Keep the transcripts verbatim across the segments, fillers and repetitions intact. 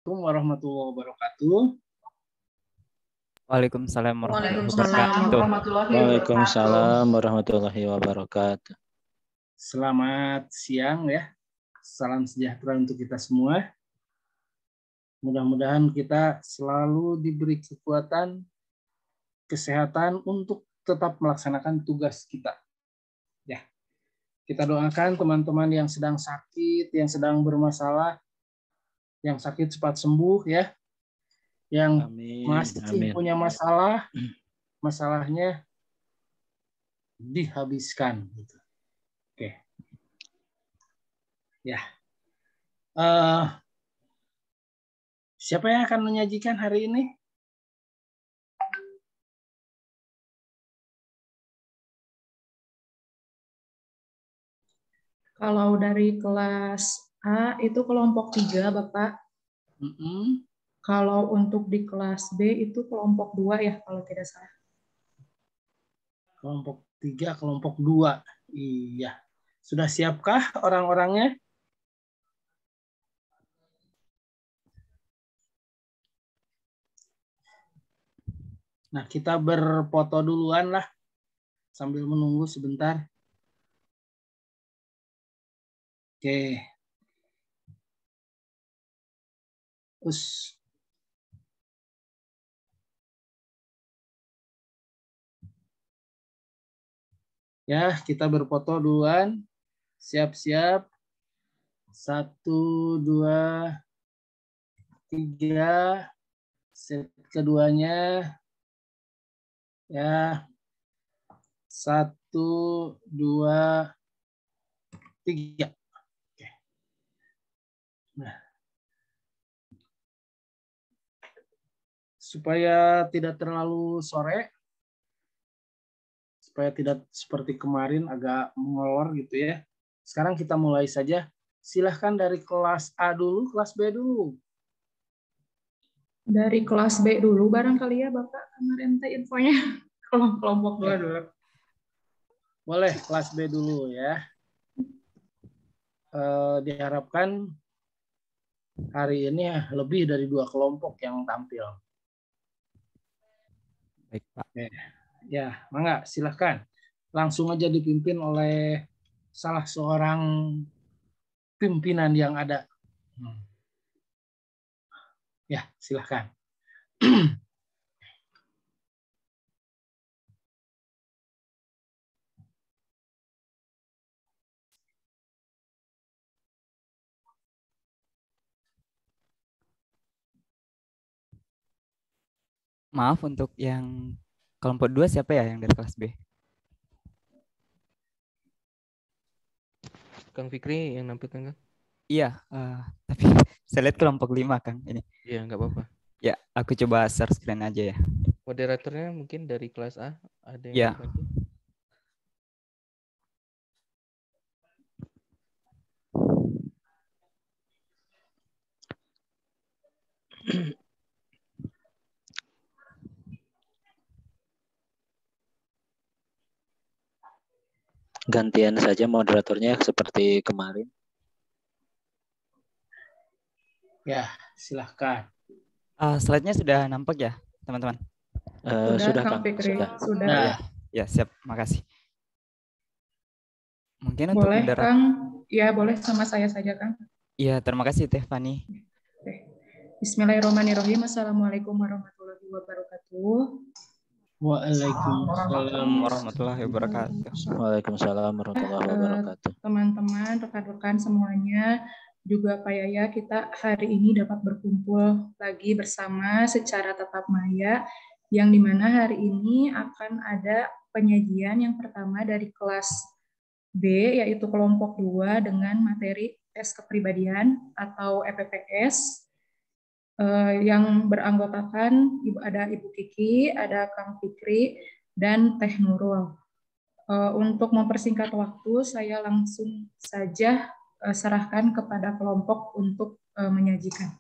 Assalamualaikum warahmatullahi wabarakatuh. Waalaikumsalam warahmatullahi Waalaikumsalam wabarakatuh. warahmatullahi Waalaikumsalam warahmatullahi wabarakatuh. Selamat siang ya. Salam sejahtera untuk kita semua. Mudah-mudahan kita selalu diberi kekuatan, kesehatan untuk tetap melaksanakan tugas kita. Ya. Kita doakan teman-teman yang sedang sakit, yang sedang bermasalah, yang sakit cepat sembuh ya. Yang Amin. masih Amin. punya masalah, masalahnya dihabiskan gitu. Oke. Ya. Uh, siapa yang akan menyajikan hari ini? Kalau dari kelas A itu kelompok tiga, Bapak. Mm-mm. Kalau untuk di kelas B itu kelompok dua ya, kalau tidak salah. Kelompok tiga, kelompok dua. Iya. Sudah siapkah orang-orangnya? Nah, kita berfoto duluan lah. Sambil menunggu sebentar. Oke. Us. Ya, kita berfoto duluan. Siap-siap. Satu, dua, tiga. Set keduanya. Ya. Satu, dua, tiga. Oke. Nah. Supaya tidak terlalu sore. Supaya tidak seperti kemarin agak molor gitu ya. Sekarang kita mulai saja. Silahkan dari kelas A dulu, kelas B dulu. Dari kelas B dulu barangkali ya, Bapak. Kemarin teh infonya kelompok dua dulu. Boleh, kelas B dulu ya. Eh, diharapkan hari ini lebih dari dua kelompok yang tampil. Baik, Pak. Oke. Ya, mangga silahkan. Langsung aja dipimpin oleh salah seorang pimpinan yang ada. Hmm. Ya, silahkan. Maaf untuk yang kelompok dua siapa ya yang dari kelas B? Kang Fikri yang nampilkan, Kang? Iya, uh, tapi saya lihat kelompok lima, Kang. Ini. Iya, nggak apa-apa. Ya, aku coba share screen aja ya. Moderatornya mungkin dari kelas A ada yang Ya. dibantu? Gantian saja moderatornya seperti kemarin. Ya, silahkan. Uh, slide-nya sudah nampak ya, teman-teman? Uh, sudah, sudah, Kang Kang. Fikri. Sudah. Sudah. Nah. Ya, ya, siap. Makasih. Mungkin untuk boleh, mendarat... Kang. Ya, boleh sama saya saja, Kang. Iya, terima kasih, Teh Fani. Bismillahirrahmanirrahim. Assalamualaikum warahmatullahi wabarakatuh. Waalaikumsalam warahmatullahi wabarakatuh. Waalaikumsalam warahmatullahi wabarakatuh. Teman-teman, rekan-rekan semuanya, juga Pak Yaya, kita hari ini dapat berkumpul lagi bersama secara tatap maya, yang dimana hari ini akan ada penyajian yang pertama dari kelas B, yaitu kelompok dua dengan materi tes kepribadian atau E P P S, Uh, yang beranggotakan ibu ada Ibu Kiki, ada Kang Fikri, dan Teh Nurul. Uh, untuk mempersingkat waktu, saya langsung saja uh, serahkan kepada kelompok untuk uh, menyajikan.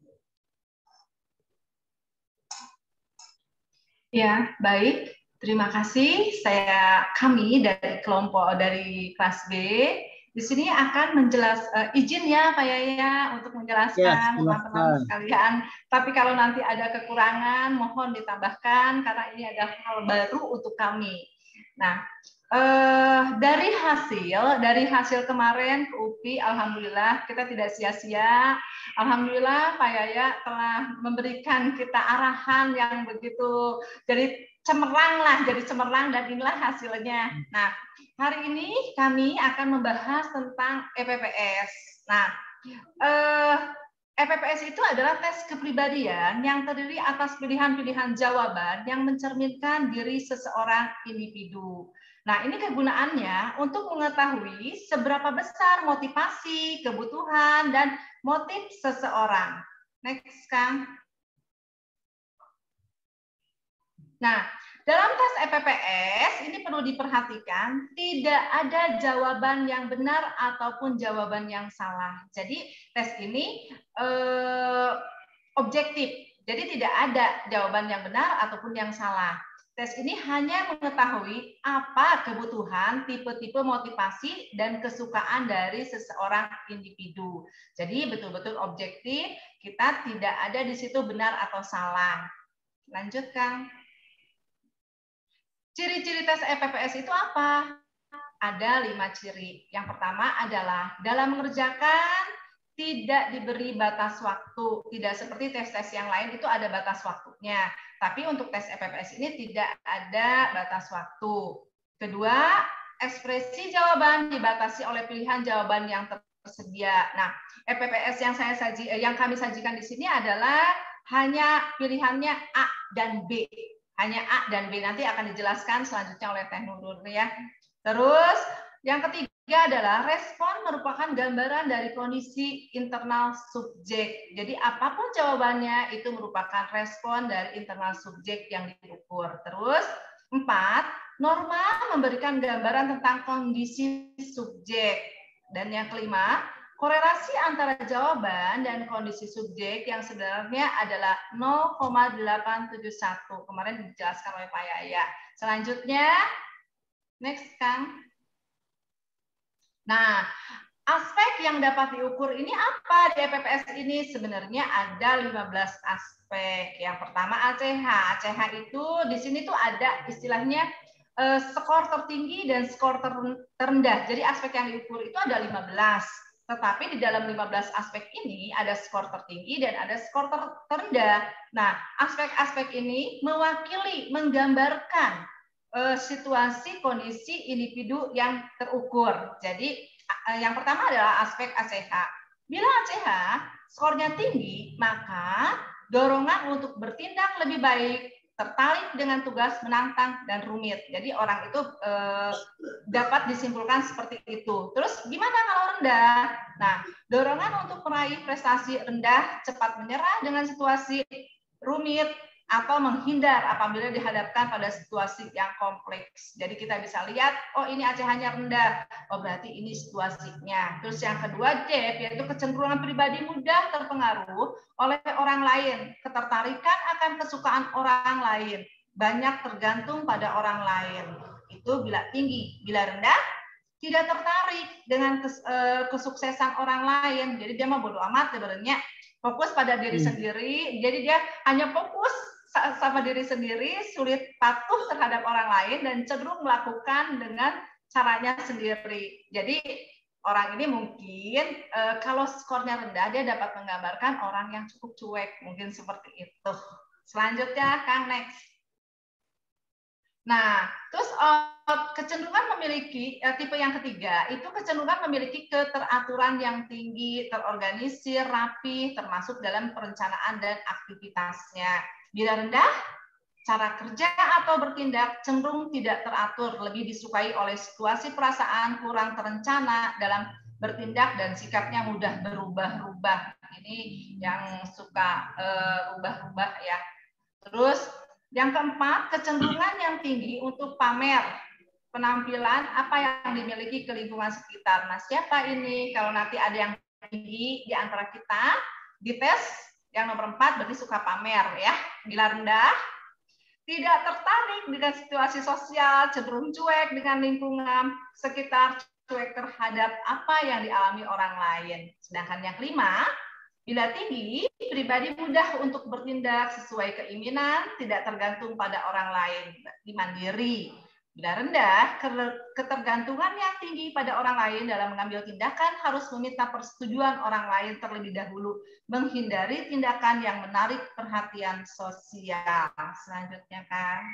Ya, baik. Terima kasih. Saya kami dari kelompok dari kelas B Di sini akan menjelas uh, izin ya Pak Yaya untuk menjelaskan teman-teman ya, sekalian. Tapi kalau nanti ada kekurangan mohon ditambahkan karena ini adalah hal baru untuk kami. Nah, uh, dari hasil dari hasil kemarin ke U P I, alhamdulillah kita tidak sia-sia. Alhamdulillah Pak Yaya telah memberikan kita arahan yang begitu jadi cemerlang lah, jadi cemerlang dan inilah hasilnya. Nah, hari ini kami akan membahas tentang E P P S. Nah, eh, E P P S itu adalah tes kepribadian yang terdiri atas pilihan-pilihan jawaban yang mencerminkan diri seseorang individu. Nah, ini kegunaannya untuk mengetahui seberapa besar motivasi, kebutuhan, dan motif seseorang. Next, Kang. Nah, dalam tes E P P S ini perlu diperhatikan tidak ada jawaban yang benar ataupun jawaban yang salah. Jadi tes ini eh, objektif. Jadi tidak ada jawaban yang benar ataupun yang salah. Tes ini hanya mengetahui apa kebutuhan, tipe-tipe motivasi dan kesukaan dari seseorang individu. Jadi betul-betul objektif. Kita tidak ada di situ benar atau salah. Lanjut, Kang. Ciri-ciri tes E P P S itu apa? Ada lima ciri. Yang pertama adalah dalam mengerjakan tidak diberi batas waktu. Tidak seperti tes-tes yang lain itu ada batas waktunya. Tapi untuk tes E P P S ini tidak ada batas waktu. Kedua, ekspresi jawaban dibatasi oleh pilihan jawaban yang tersedia. Nah, E P P S yang saya saji, yang kami sajikan di sini adalah hanya pilihannya A dan B. Hanya A dan B, nanti akan dijelaskan selanjutnya oleh Teh Nurul ya. Terus yang ketiga adalah respon merupakan gambaran dari kondisi internal subjek. Jadi apapun jawabannya itu merupakan respon dari internal subjek yang diukur. Terus empat, norma memberikan gambaran tentang kondisi subjek. Dan yang kelima, korelasi antara jawaban dan kondisi subjek yang sebenarnya adalah nol koma delapan tujuh satu. Kemarin dijelaskan oleh Pak Yaya. Selanjutnya, next, Kang. Nah, aspek yang dapat diukur ini apa di E P P S ini? Sebenarnya ada lima belas aspek. Yang pertama A C H. A C H itu di sini tuh ada istilahnya eh, skor tertinggi dan skor terendah. Jadi aspek yang diukur itu ada lima belas. Tetapi di dalam lima belas aspek ini ada skor tertinggi dan ada skor ter terendah. Nah, aspek-aspek ini mewakili, menggambarkan uh, situasi kondisi individu yang terukur. Jadi uh, yang pertama adalah aspek A C H. Bila A C H skornya tinggi, maka dorongan untuk bertindak lebih baik, tertarik dengan tugas menantang dan rumit. Jadi orang itu eh, dapat disimpulkan seperti itu. Terus gimana kalau rendah? Nah, dorongan untuk meraih prestasi rendah, cepat menyerah dengan situasi rumit, atau menghindar apabila dihadapkan pada situasi yang kompleks. Jadi kita bisa lihat, oh ini A C H-nya rendah, oh berarti ini situasinya. Terus yang kedua, D, yaitu kecenderungan pribadi mudah terpengaruh oleh orang lain, ketertarikan akan kesukaan orang lain, banyak tergantung pada orang lain. Itu bila tinggi, bila rendah, tidak tertarik dengan kesuksesan orang lain. Jadi dia mau bodo amat sebenarnya, fokus pada diri hmm. sendiri. Jadi dia hanya fokus sama diri sendiri, sulit patuh terhadap orang lain, dan cenderung melakukan dengan caranya sendiri. Jadi orang ini mungkin e, kalau skornya rendah, dia dapat menggambarkan orang yang cukup cuek, mungkin seperti itu. Selanjutnya, Kang, next. Nah, terus uh, kecenderungan memiliki uh, tipe yang ketiga itu kecenderungan memiliki keteraturan yang tinggi, terorganisir, rapi, termasuk dalam perencanaan dan aktivitasnya. Bila rendah, cara kerja atau bertindak cenderung tidak teratur, lebih disukai oleh situasi perasaan kurang terencana dalam bertindak dan sikapnya mudah berubah-ubah. Ini yang suka ubah-ubah uh, ya. Terus yang keempat, kecenderungan yang tinggi untuk pamer penampilan apa yang dimiliki ke lingkungan sekitar. Nah, siapa ini? Kalau nanti ada yang tinggi di antara kita, di tes yang nomor empat berarti suka pamer ya. Bila rendah, tidak tertarik dengan situasi sosial, cenderung cuek dengan lingkungan sekitar, cuek terhadap apa yang dialami orang lain. Sedangkan yang kelima, bila tinggi, pribadi mudah untuk bertindak sesuai keinginan, tidak tergantung pada orang lain, mandiri. Bila rendah, ketergantungan yang tinggi pada orang lain dalam mengambil tindakan harus meminta persetujuan orang lain terlebih dahulu, menghindari tindakan yang menarik perhatian sosial. Selanjutnya, Kang.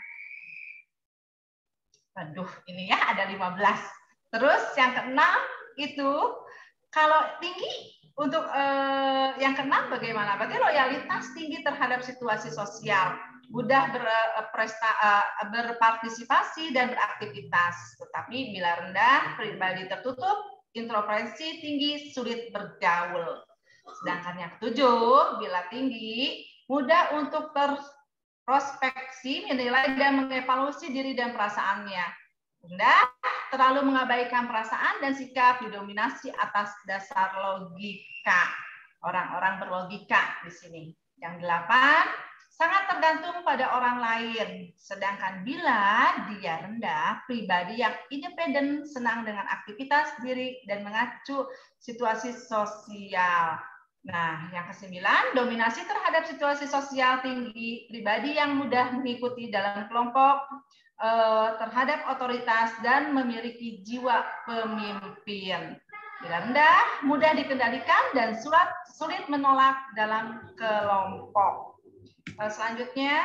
Aduh, ini ya ada lima belas. Terus yang keenam itu, kalau tinggi, untuk eh, yang keenam bagaimana? Berarti loyalitas tinggi terhadap situasi sosial, mudah berpresta, berpartisipasi dan beraktivitas. Tetapi bila rendah, pribadi tertutup, introversi tinggi, sulit bergaul. Sedangkan yang ketujuh, bila tinggi, mudah untuk berprospeksi, menilai dan mengevaluasi diri dan perasaannya. Rendah, terlalu mengabaikan perasaan dan sikap, didominasi atas dasar logika. Orang-orang berlogika di sini. Yang delapan, sangat tergantung pada orang lain. Sedangkan bila dia rendah, pribadi yang independen, senang dengan aktivitas diri dan mengacu situasi sosial. Nah, yang kesembilan, dominasi terhadap situasi sosial tinggi, pribadi yang mudah mengikuti dalam kelompok, eh, terhadap otoritas dan memiliki jiwa pemimpin. Bila rendah, mudah dikendalikan dan sulit, sulit menolak dalam kelompok. Selanjutnya,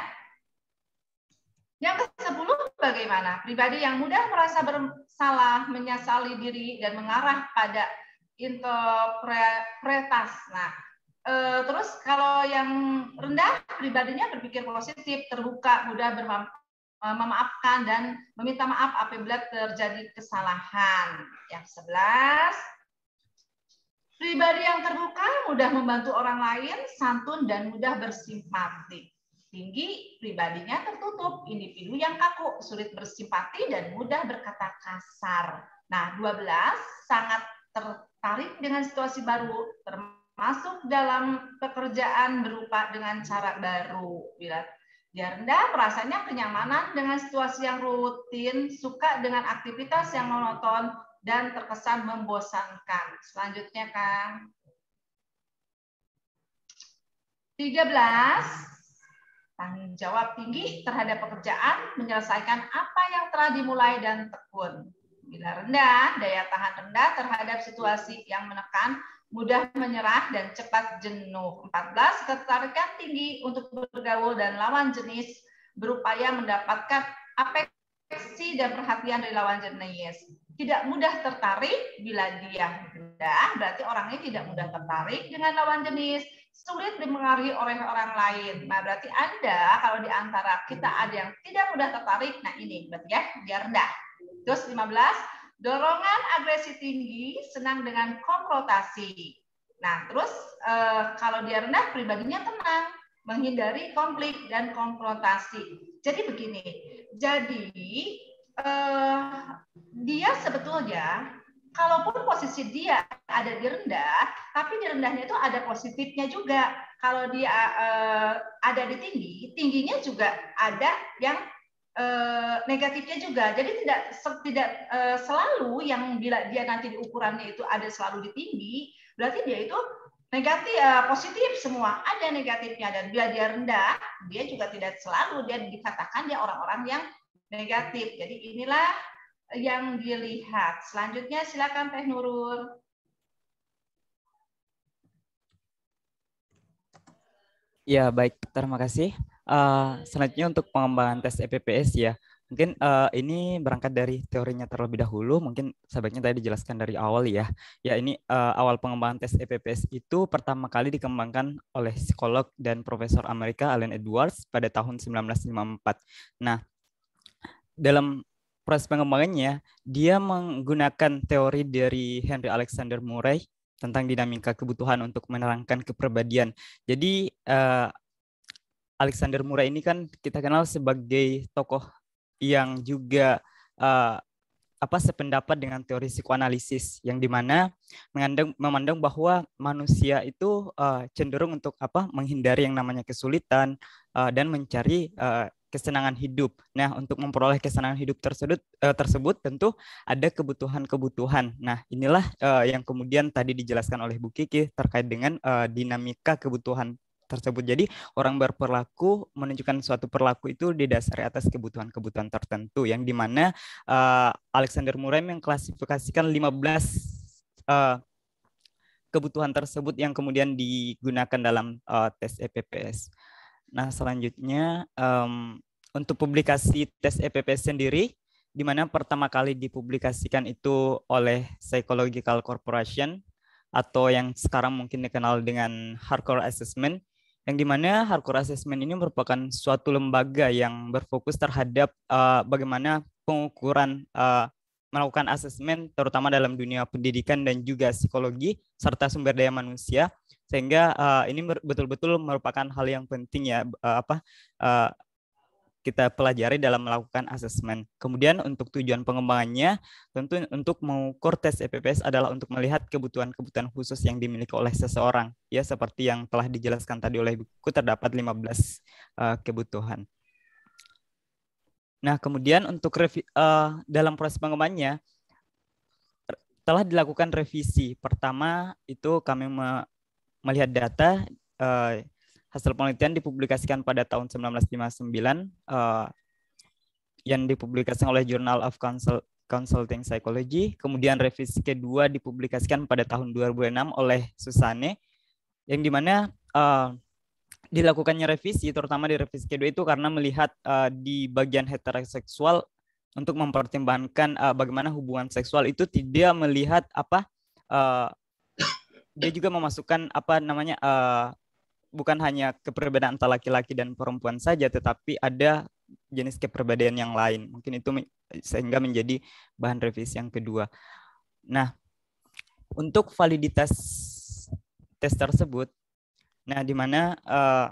yang ke sepuluh bagaimana? Pribadi yang mudah merasa bersalah, menyesali diri, dan mengarah pada interpretas. Nah, eh, terus kalau yang rendah, pribadinya berpikir positif, terbuka, mudah bermam, memaafkan, dan meminta maaf apabila terjadi kesalahan. Yang sebelas, pribadi yang terbuka, mudah membantu orang lain, santun, dan mudah bersimpati. Tinggi, pribadinya tertutup, individu yang kaku, sulit bersimpati, dan mudah berkata kasar. Nah, dua belas, sangat tertarik dengan situasi baru, termasuk dalam pekerjaan berupa dengan cara baru. Bila dia rendah, perasaannya kenyamanan dengan situasi yang rutin, suka dengan aktivitas yang monoton, dan terkesan membosankan. Selanjutnya, Kang. tiga belas, tanggung jawab tinggi terhadap pekerjaan, menyelesaikan apa yang telah dimulai dan tekun. Bila rendah, daya tahan rendah terhadap situasi yang menekan, mudah menyerah dan cepat jenuh. empat belas, ketertarikan tinggi untuk bergaul dan lawan jenis, berupaya mendapatkan afeksi dan perhatian dari lawan jenis. Tidak mudah tertarik bila dia rendah, berarti orangnya tidak mudah tertarik dengan lawan jenis, sulit dipengaruhi oleh orang lain. Nah, berarti Anda kalau di antara kita ada yang tidak mudah tertarik, nah ini berarti ya dia rendah. Terus lima belas, dorongan agresi tinggi, senang dengan konfrontasi. Nah, terus eh, kalau dia rendah, pribadinya tenang, menghindari konflik dan konfrontasi. Jadi begini, jadi Uh, dia sebetulnya, kalaupun posisi dia ada di rendah, tapi di rendahnya itu ada positifnya juga. Kalau dia uh, ada di tinggi, tingginya juga ada yang uh, negatifnya juga. Jadi tidak tidak uh, selalu yang bila dia nanti di ukurannya itu ada selalu di tinggi, berarti dia itu negatif, uh, positif semua. Ada negatifnya, dan bila dia rendah, dia juga tidak selalu dia dikatakan dia orang-orang yang negatif. Jadi inilah yang dilihat. Selanjutnya silakan Teh Nurul. Ya, baik. Terima kasih. Uh, selanjutnya untuk pengembangan tes E P P S ya. Mungkin uh, ini berangkat dari teorinya terlebih dahulu. Mungkin sebaiknya tadi dijelaskan dari awal ya. Ya, ini uh, awal pengembangan tes E P P S itu pertama kali dikembangkan oleh psikolog dan profesor Amerika Allen Edwards pada tahun sembilan belas lima puluh empat. Nah, dalam proses pengembangannya, dia menggunakan teori dari Henry Alexander Murray tentang dinamika kebutuhan untuk menerangkan kepribadian. Jadi uh, Alexander Murray ini kan kita kenal sebagai tokoh yang juga uh, apa sependapat dengan teori psikoanalisis, yang dimana memandang, memandang bahwa manusia itu uh, cenderung untuk apa menghindari yang namanya kesulitan uh, dan mencari uh, kesenangan hidup. Nah, untuk memperoleh kesenangan hidup tersebut, uh, tersebut tentu ada kebutuhan-kebutuhan. Nah, inilah uh, yang kemudian tadi dijelaskan oleh Bu Kiki terkait dengan uh, dinamika kebutuhan tersebut. Jadi, orang berperilaku menunjukkan suatu perilaku itu didasari atas kebutuhan-kebutuhan tertentu, yang dimana uh, Alexander Murray mengklasifikasikan lima belas uh, kebutuhan tersebut yang kemudian digunakan dalam uh, tes E P P S. Nah, selanjutnya um, untuk publikasi tes E P P S sendiri, di mana pertama kali dipublikasikan itu oleh Psychological Corporation atau yang sekarang mungkin dikenal dengan Harcourt Assessment, yang di mana Harcourt Assessment ini merupakan suatu lembaga yang berfokus terhadap uh, bagaimana pengukuran uh, melakukan asesmen terutama dalam dunia pendidikan dan juga psikologi serta sumber daya manusia, sehingga uh, ini betul-betul merupakan hal yang penting ya uh, apa uh, kita pelajari dalam melakukan asesmen. Kemudian untuk tujuan pengembangannya tentu untuk mengukur tes E P P S adalah untuk melihat kebutuhan-kebutuhan khusus yang dimiliki oleh seseorang, ya seperti yang telah dijelaskan tadi oleh buku terdapat lima belas uh, kebutuhan. Nah, kemudian untuk revi, uh, dalam proses pengembangannya telah dilakukan revisi. Pertama itu kami me melihat data uh, hasil penelitian dipublikasikan pada tahun seribu sembilan ratus lima puluh sembilan uh, yang dipublikasikan oleh Journal of Consult Consulting Psychology. Kemudian revisi kedua dipublikasikan pada tahun dua ribu enam oleh Susane, yang dimana uh, dilakukannya revisi, terutama di revisi kedua itu karena melihat uh, di bagian heteroseksual untuk mempertimbangkan uh, bagaimana hubungan seksual itu tidak melihat apa uh, dia juga memasukkan apa namanya uh, bukan hanya keperbedaan antara laki-laki dan perempuan saja, tetapi ada jenis kepribadian yang lain. Mungkin itu sehingga menjadi bahan revisi yang kedua. Nah, untuk validitas tes tersebut, nah, di mana uh,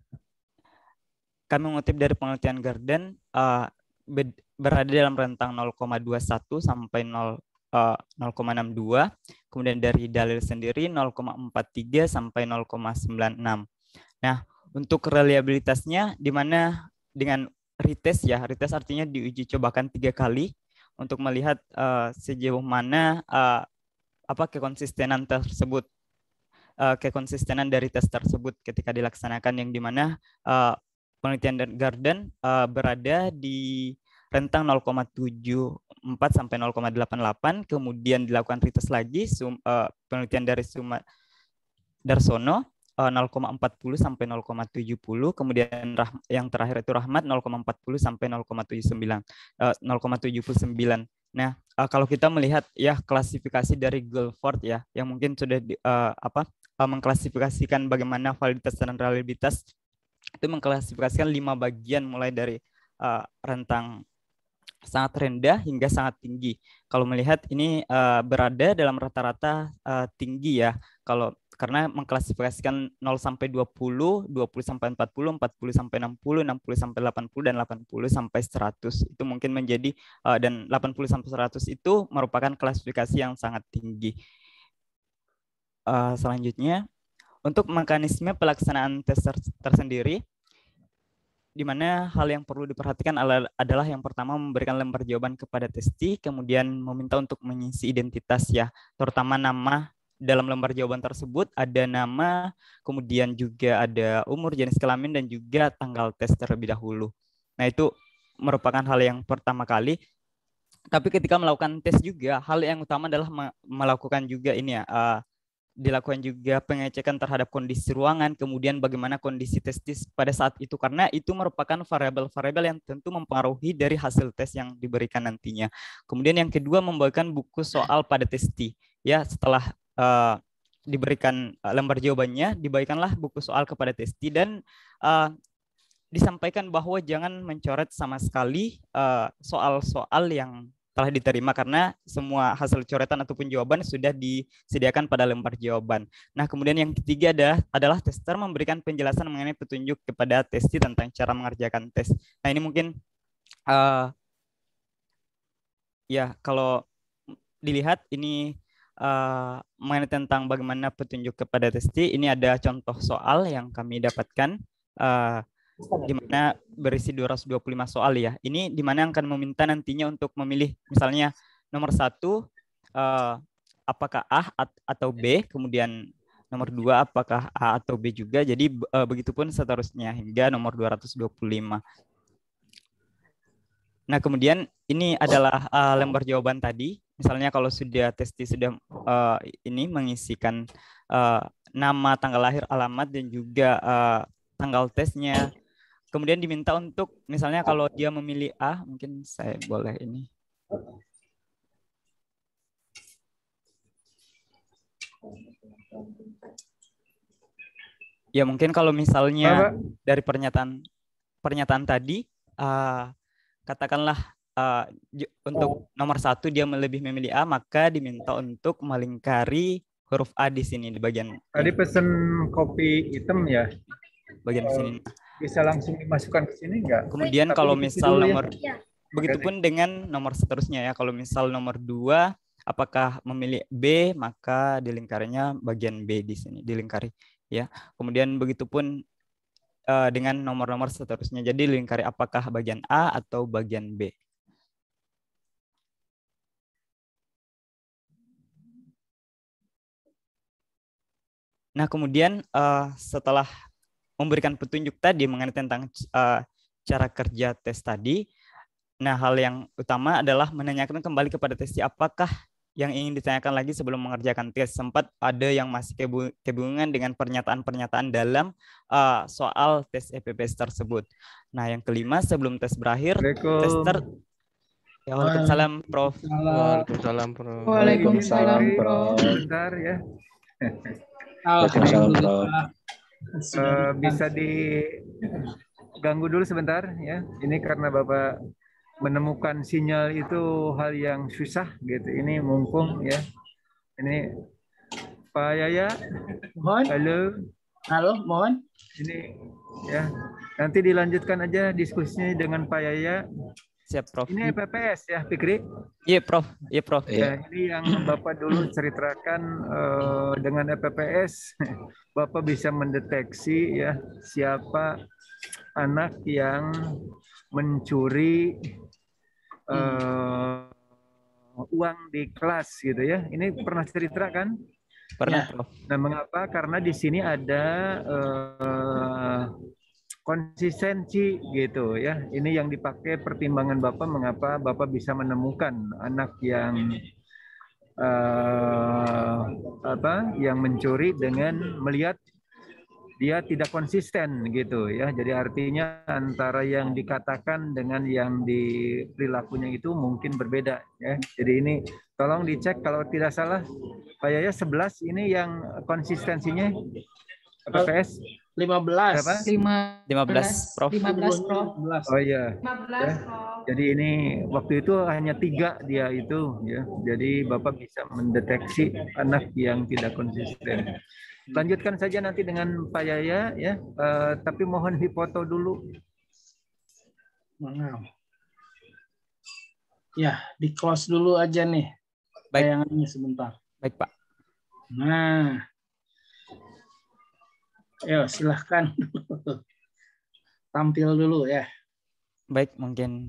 kami mengutip dari penelitian Garden uh, berada dalam rentang nol koma dua satu sampai nol koma enam dua, kemudian dari dalil sendiri nol koma empat tiga sampai nol koma sembilan enam. Nah, untuk reliabilitasnya di mana dengan retest ya, retest artinya diuji cobakan tiga kali untuk melihat uh, sejauh mana uh, apa kekonsistenan tersebut. Uh, kekonsistenan dari tes tersebut ketika dilaksanakan, yang dimana uh, penelitian Garden uh, berada di rentang nol koma tujuh empat sampai nol koma delapan delapan, kemudian dilakukan retest lagi sum, uh, penelitian dari Suma Darsono uh, nol koma empat nol sampai nol koma tujuh nol, kemudian Rah, yang terakhir itu Rahmat nol koma empat nol sampai nol koma tujuh sembilan. Uh, nol koma tujuh sembilan. Nah, uh, kalau kita melihat ya klasifikasi dari Guilford ya, yang mungkin sudah di, uh, apa uh, mengklasifikasikan bagaimana validitas dan reliabilitas, itu mengklasifikasikan lima bagian mulai dari uh, rentang sangat rendah hingga sangat tinggi. Kalau melihat ini uh, berada dalam rata-rata uh, tinggi ya. Kalau karena mengklasifikasikan nol sampai dua puluh, dua puluh sampai empat puluh, empat puluh sampai enam puluh, enam puluh sampai delapan puluh, dan delapan puluh sampai seratus. Itu mungkin menjadi uh, dan delapan puluh sampai seratus itu merupakan klasifikasi yang sangat tinggi. Uh, selanjutnya, untuk mekanisme pelaksanaan tes tersendiri, di mana hal yang perlu diperhatikan adalah yang pertama memberikan lembar jawaban kepada testi, kemudian meminta untuk mengisi identitas ya, terutama nama. Dalam lembar jawaban tersebut ada nama, kemudian juga ada umur, jenis kelamin, dan juga tanggal tes terlebih dahulu. Nah, itu merupakan hal yang pertama kali. Tapi ketika melakukan tes juga, hal yang utama adalah melakukan juga ini ya, uh, dilakukan juga pengecekan terhadap kondisi ruangan, kemudian bagaimana kondisi testis pada saat itu, karena itu merupakan variabel-variabel yang tentu mempengaruhi dari hasil tes yang diberikan nantinya. Kemudian yang kedua, membawakan buku soal pada testi. Ya, setelah uh, diberikan uh, lembar jawabannya, dibagikanlah buku soal kepada testi, dan uh, disampaikan bahwa jangan mencoret sama sekali soal-soal uh, yang telah diterima, karena semua hasil coretan ataupun jawaban sudah disediakan pada lembar jawaban. Nah, kemudian yang ketiga adalah, adalah tester memberikan penjelasan mengenai petunjuk kepada testi tentang cara mengerjakan tes. Nah, ini mungkin uh, ya kalau dilihat ini uh, mengenai tentang bagaimana petunjuk kepada testi. Ini ada contoh soal yang kami dapatkan. Uh, di mana berisi dua ratus dua puluh lima soal ya. Ini di mana akan meminta nantinya untuk memilih misalnya nomor satu uh, apakah A atau B, kemudian nomor dua apakah A atau B juga. Jadi uh, begitupun seterusnya hingga nomor dua ratus dua puluh lima. Nah, kemudian ini adalah uh, lembar jawaban tadi. Misalnya kalau sudah testi sudah uh, ini mengisikan uh, nama, tanggal lahir, alamat, dan juga uh, tanggal tesnya. Kemudian diminta untuk, misalnya kalau dia memilih A, mungkin saya boleh ini. Ya, mungkin kalau misalnya dari pernyataan pernyataan tadi, uh, katakanlah uh, untuk nomor satu dia lebih memilih A, maka diminta untuk melingkari huruf A di sini di bagian. Tadi pesen kopi hitam ya. Bagian uh, sini. Bisa langsung dimasukkan ke sini enggak? Kemudian tapi kalau misal nomor, ya. Begitupun dengan nomor seterusnya ya. Kalau misal nomor dua, apakah memilih B, maka dilingkarinya bagian B di sini, dilingkari ya. Kemudian begitupun uh, dengan nomor-nomor seterusnya. Jadi lingkari apakah bagian A atau bagian B. Nah, kemudian uh, setelah memberikan petunjuk tadi mengenai tentang uh, cara kerja tes tadi, nah hal yang utama adalah menanyakan kembali kepada testi apakah yang ingin ditanyakan lagi sebelum mengerjakan tes. Sempat ada yang masih kebingungan dengan pernyataan-pernyataan dalam uh, soal tes E P P S tersebut. Nah, yang kelima, sebelum tes berakhir, tester. Ya, waalaikumsalam, Prof. Waalaikumsalam, Prof. Waalaikumsalam, Prof. Sebentar ya. Waalaikumsalam, Prof. Uh, bisa diganggu dulu sebentar ya. Ini karena Bapak menemukan sinyal itu hal yang susah gitu. Ini mumpung ya. Ini Pak Yaya. Mohon. Halo. Halo, mohon. Ini ya. Nanti dilanjutkan aja diskusinya dengan Pak Yaya. Siap, Prof. Ini E P P S ya, Fikri? Iya, Prof. Iya, Prof. Ya, ini yang Bapak dulu ceritakan uh, dengan E P P S, Bapak bisa mendeteksi ya siapa anak yang mencuri uh, uang di kelas gitu ya. Ini pernah cerita kan? Pernah, Prof. Nah, mengapa? Karena di sini ada uh, konsistensi gitu ya. Ini yang dipakai pertimbangan Bapak mengapa Bapak bisa menemukan anak yang uh, apa yang mencuri dengan melihat dia tidak konsisten gitu ya. Jadi artinya antara yang dikatakan dengan yang di perilakunya itu mungkin berbeda ya. Jadi ini tolong dicek kalau tidak salah Pak Yaya sebelas ini yang konsistensinya E P P S lima belas. Berapa? lima belas, Prof. lima belas, Prof. Oh iya. lima belas, Ya. Prof. Jadi ini waktu itu hanya tiga dia itu ya. Jadi Bapak bisa mendeteksi anak yang tidak konsisten. Lanjutkan saja nanti dengan Pak Yaya ya. Uh, tapi mohon difoto dulu. Maaf. Ya, di close dulu aja nih. Baik. Tayangannya sebentar. Baik, Pak. Nah. Ayo, silahkan. Tampil dulu ya. Baik, mungkin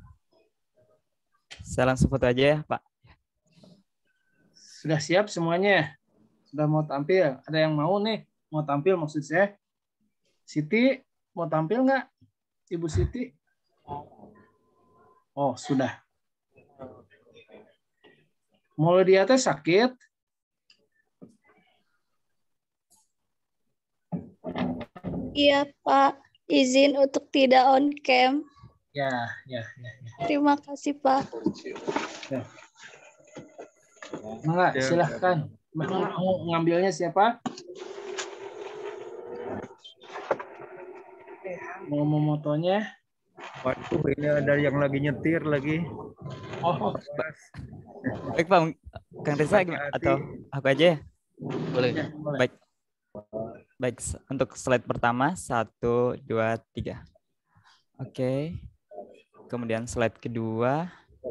saya langsung foto aja ya, Pak. Sudah siap semuanya? Sudah mau tampil? Ada yang mau nih? Mau tampil maksud saya? Siti, mau tampil nggak? Ibu Siti? Oh, sudah. Mulia teh sakit? Iya, Pak. Izin untuk tidak on cam. Ya, ya, ya. ya. Terima kasih, Pak. Ya. Enggak, silahkan. Mau ngambilnya siapa? Mau memotonya? Waduh, ini ada yang lagi nyetir lagi. Oh, baik, Pak. Kang Reza atau aku aja ya? Boleh. ya, boleh. Baik. Baik, untuk slide pertama, satu, dua, tiga. Oke. Kemudian slide kedua,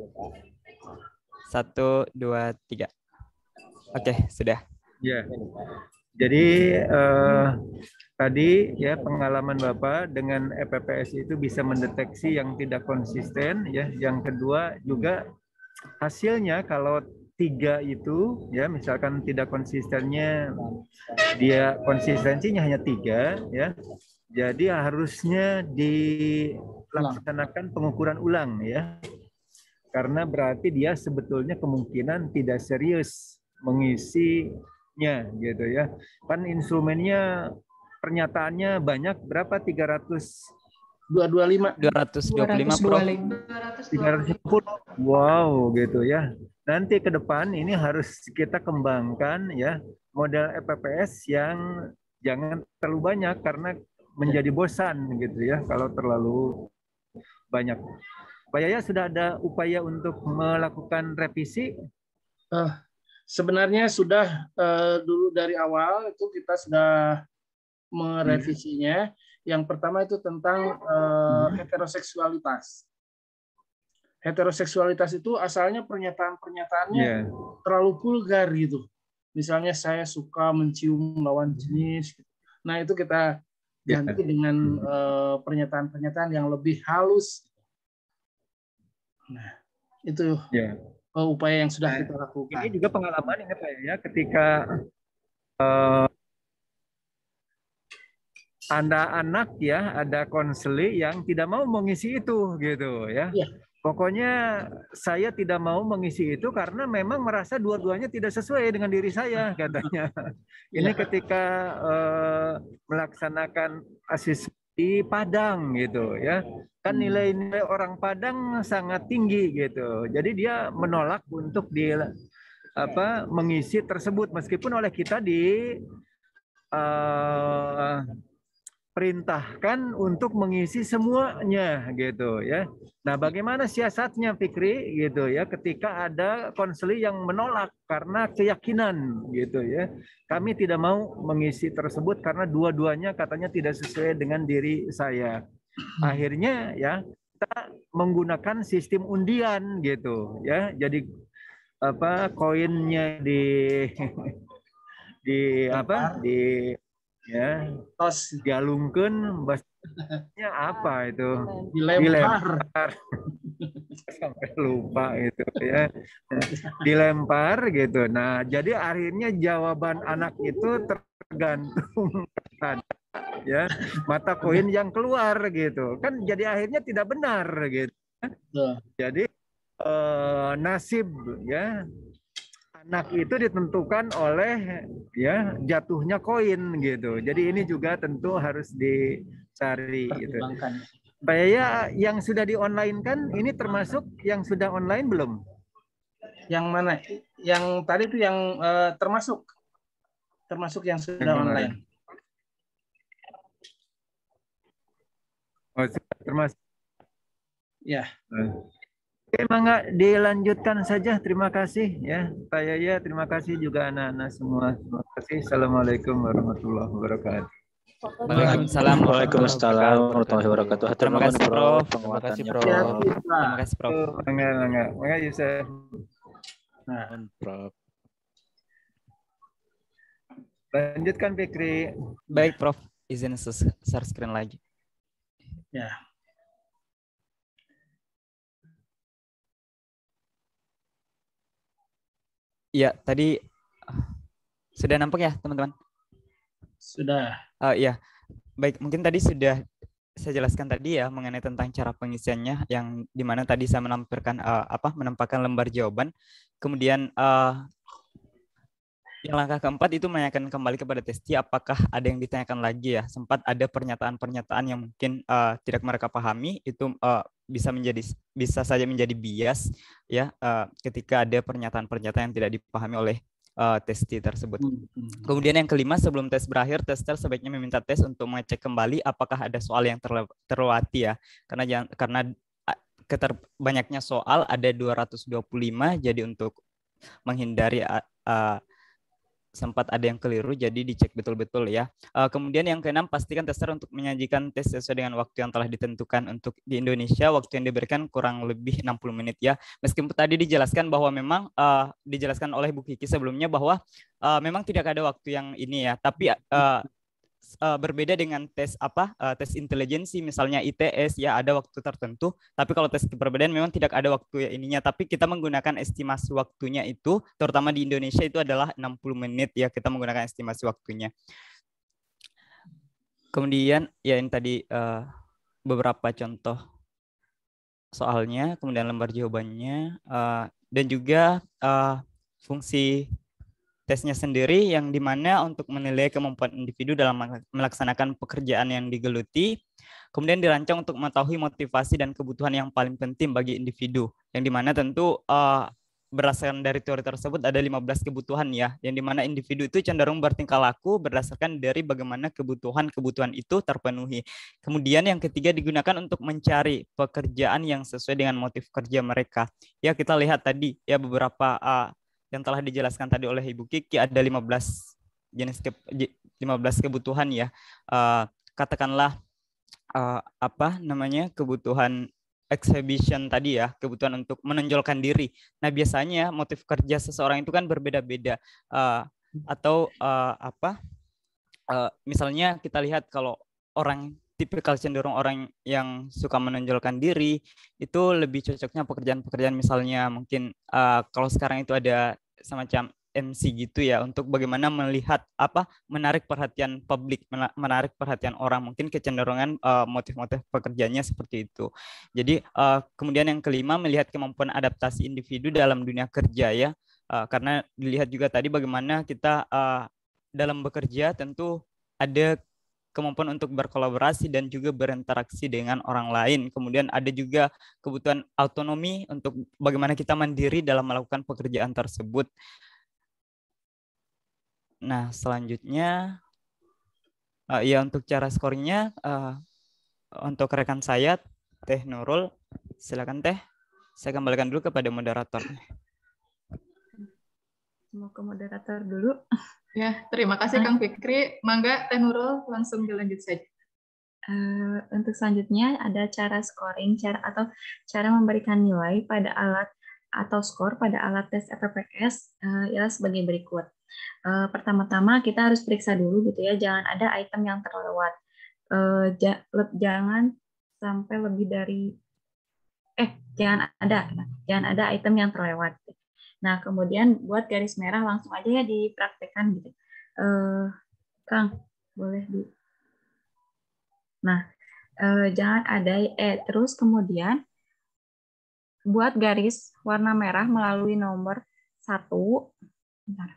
satu, dua, tiga. Oke, sudah. Ya. Jadi uh, tadi ya pengalaman Bapak dengan E P P S itu bisa mendeteksi yang tidak konsisten ya. Yang kedua juga hasilnya kalau tiga itu ya misalkan tidak konsistennya dia konsistensinya hanya tiga ya. Jadi harusnya dilaksanakan pengukuran ulang ya. Karena berarti dia sebetulnya kemungkinan tidak serius mengisinya gitu ya. Kan instrumennya pernyataannya banyak berapa tiga ratus dua ratus dua puluh lima dua ratus dua puluh lima Prof. tiga ratus lima puluh. Wow gitu ya. Nanti ke depan ini harus kita kembangkan ya model E P P S yang jangan terlalu banyak karena menjadi bosan gitu ya kalau terlalu banyak. Pak Yaya sudah ada upaya untuk melakukan revisi? Uh, sebenarnya sudah uh, dulu dari awal itu kita sudah merevisinya. Yang pertama itu tentang uh, heteroseksualitas. Heteroseksualitas itu asalnya pernyataan-pernyataannya yeah. terlalu vulgar gitu. Misalnya saya suka mencium lawan jenis. Nah itu kita ganti yeah. dengan uh, pernyataan-pernyataan yang lebih halus. Nah itu yeah. upaya yang sudah kita lakukan. Ini juga pengalaman ini Pak ya ketika uh, Anda anak ya ada konseli yang tidak mau mengisi itu gitu ya. ya. Pokoknya saya tidak mau mengisi itu karena memang merasa dua-duanya tidak sesuai dengan diri saya katanya. Ini ya. ketika uh, melaksanakan asesmen di Padang gitu ya. Kan nilai-nilai orang Padang sangat tinggi gitu. Jadi dia menolak untuk di apa mengisi tersebut meskipun oleh kita di uh, perintahkan untuk mengisi semuanya gitu ya. Nah, bagaimana siasatnya Fikri gitu ya ketika ada konseli yang menolak karena keyakinan gitu ya. Kami tidak mau mengisi tersebut karena dua-duanya katanya tidak sesuai dengan diri saya. Akhirnya ya kita menggunakan sistem undian gitu ya. Jadi apa koinnya di di apa di ya tos dialungkeun bahasanya apa itu dilempar, dilempar. Sampai lupa gitu ya dilempar gitu. Nah jadi akhirnya jawaban anak itu tergantung pada ya mata koin yang keluar gitu kan jadi akhirnya tidak benar gitu. Jadi eh, nasib ya anak itu ditentukan oleh ya jatuhnya koin gitu. Jadi ini juga tentu harus dicari gitu. Pak Yaya yang sudah di online kan ini termasuk yang sudah online belum? Yang mana? Yang tadi itu yang uh, termasuk termasuk yang sudah yang online. Oh, termasuk. Ya. Oke, mangga dilanjutkan saja. Terima kasih ya, Pak Yaya. Terima kasih juga anak-anak semua. Terima kasih. Assalamualaikum warahmatullahi wabarakatuh. Waalaikumsalam warahmatullahi wabarakatuh. Terima kasih, Prof. Terima kasih, Prof. Terima kasih, Prof. Mangga, mangga, mangga Yusuf. Nah, Prof. Lanjutkan Fikri. Baik, Prof. Izin share screen lagi. Ya. Iya, tadi sudah nampak ya, teman-teman? Sudah. Uh, iya, baik. Mungkin tadi sudah saya jelaskan tadi ya mengenai tentang cara pengisiannya, yang dimana tadi saya menampilkan uh, apa, menempatkan lembar jawaban. Kemudian uh, yang langkah keempat itu menanyakan kembali kepada testi apakah ada yang ditanyakan lagi ya. Sempat ada pernyataan-pernyataan yang mungkin uh, tidak mereka pahami, itu uh, bisa menjadi bisa saja menjadi bias ya uh, ketika ada pernyataan-pernyataan yang tidak dipahami oleh uh, testi tersebut. Kemudian yang kelima, sebelum tes berakhir, tester sebaiknya meminta tes untuk mengecek kembali apakah ada soal yang terlewati ya. Karena jangan, karena keter, banyaknya soal ada dua ratus dua puluh lima, jadi untuk menghindari uh, uh, sempat ada yang keliru, jadi dicek betul-betul ya. Uh, kemudian yang keenam, pastikan tester untuk menyajikan tes sesuai dengan waktu yang telah ditentukan. Untuk di Indonesia, waktu yang diberikan kurang lebih enam puluh menit ya. Meskipun tadi dijelaskan bahwa memang uh, dijelaskan oleh Bu Kiki sebelumnya bahwa uh, memang tidak ada waktu yang ini ya. Tapi uh, uh, berbeda dengan tes apa uh, tes intelijensi misalnya I T S ya ada waktu tertentu, tapi kalau tes kepribadian memang tidak ada waktu ya ininya, tapi kita menggunakan estimasi waktunya itu terutama di Indonesia itu adalah enam puluh menit ya, kita menggunakan estimasi waktunya. Kemudian ya ini tadi uh, beberapa contoh soalnya, kemudian lembar jawabannya uh, dan juga uh, fungsi tesnya sendiri yang dimana untuk menilai kemampuan individu dalam melaksanakan pekerjaan yang digeluti, kemudian dirancang untuk mengetahui motivasi dan kebutuhan yang paling penting bagi individu, yang dimana tentu uh, berdasarkan dari teori tersebut ada lima belas kebutuhan ya, yang dimana individu itu cenderung bertingkah laku berdasarkan dari bagaimana kebutuhan-kebutuhan itu terpenuhi. Kemudian yang ketiga digunakan untuk mencari pekerjaan yang sesuai dengan motif kerja mereka. Ya kita lihat tadi ya beberapa uh, yang telah dijelaskan tadi oleh Ibu Kiki, ada lima belas jenis ke, lima belas kebutuhan ya. Uh, katakanlah uh, apa namanya kebutuhan exhibition tadi ya, kebutuhan untuk menonjolkan diri. Nah, biasanya motif kerja seseorang itu kan berbeda-beda. Uh, atau uh, apa? Uh, misalnya kita lihat kalau orang tipikal cenderung orang yang suka menonjolkan diri itu lebih cocoknya pekerjaan-pekerjaan misalnya mungkin uh, kalau sekarang itu ada semacam M C gitu ya untuk bagaimana melihat apa menarik perhatian publik, menarik perhatian orang, mungkin kecenderungan uh, motif-motif pekerjaannya seperti itu. Jadi uh, kemudian yang kelima melihat kemampuan adaptasi individu dalam dunia kerja ya, uh, karena dilihat juga tadi bagaimana kita uh, dalam bekerja tentu ada kemampuan untuk berkolaborasi dan juga berinteraksi dengan orang lain. Kemudian ada juga kebutuhan autonomi untuk bagaimana kita mandiri dalam melakukan pekerjaan tersebut. Nah, selanjutnya uh, ya untuk cara skornya uh, untuk rekan saya Teh Nurul, silakan Teh. Saya kembalikan dulu kepada moderator. Mau ke moderator dulu. Ya, terima kasih Kang Fikri. Mangga Teh Nurul langsung dilanjut saja. Uh, untuk selanjutnya ada cara scoring, cara atau cara memberikan nilai pada alat atau skor pada alat tes F P P S uh, ialah sebagai berikut. Uh, pertama-tama kita harus periksa dulu gitu ya, jangan ada item yang terlewat. Uh, ja, jangan sampai lebih dari eh jangan ada jangan ada item yang terlewat. Nah, kemudian buat garis merah langsung aja ya dipraktekkan gitu. Uh, Kang, boleh di. Nah, uh, jangan ada eh terus kemudian buat garis warna merah melalui nomor satu, bentar,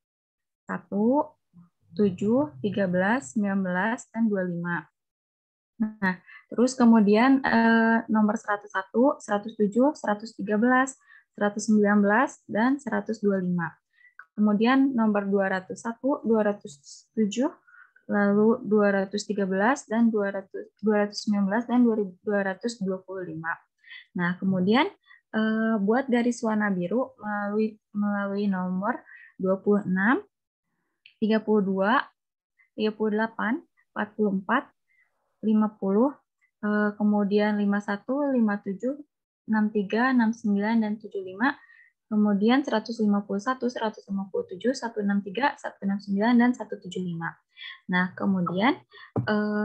satu, tujuh, tiga belas, sembilan belas, dan dua puluh lima. Nah, terus kemudian eh, nomor seratus satu, seratus tujuh, seratus tiga belas, seratus sembilan belas, dan seratus dua puluh lima. Kemudian nomor dua ratus satu, dua ratus tujuh, lalu dua ratus tiga belas, dan dua ratus, dua ratus sembilan belas, dan dua ratus dua puluh lima. Nah, kemudian eh, buat garis warna biru melalui, melalui nomor dua puluh enam, tiga puluh dua, tiga puluh delapan, empat puluh empat, lima puluh, kemudian lima puluh satu, lima puluh tujuh, enam puluh tiga, enam puluh sembilan, dan tujuh puluh lima, kemudian seratus lima puluh satu, seratus lima puluh tujuh, seratus enam puluh tiga, seratus enam puluh sembilan, dan seratus tujuh puluh lima. Nah, kemudian eh,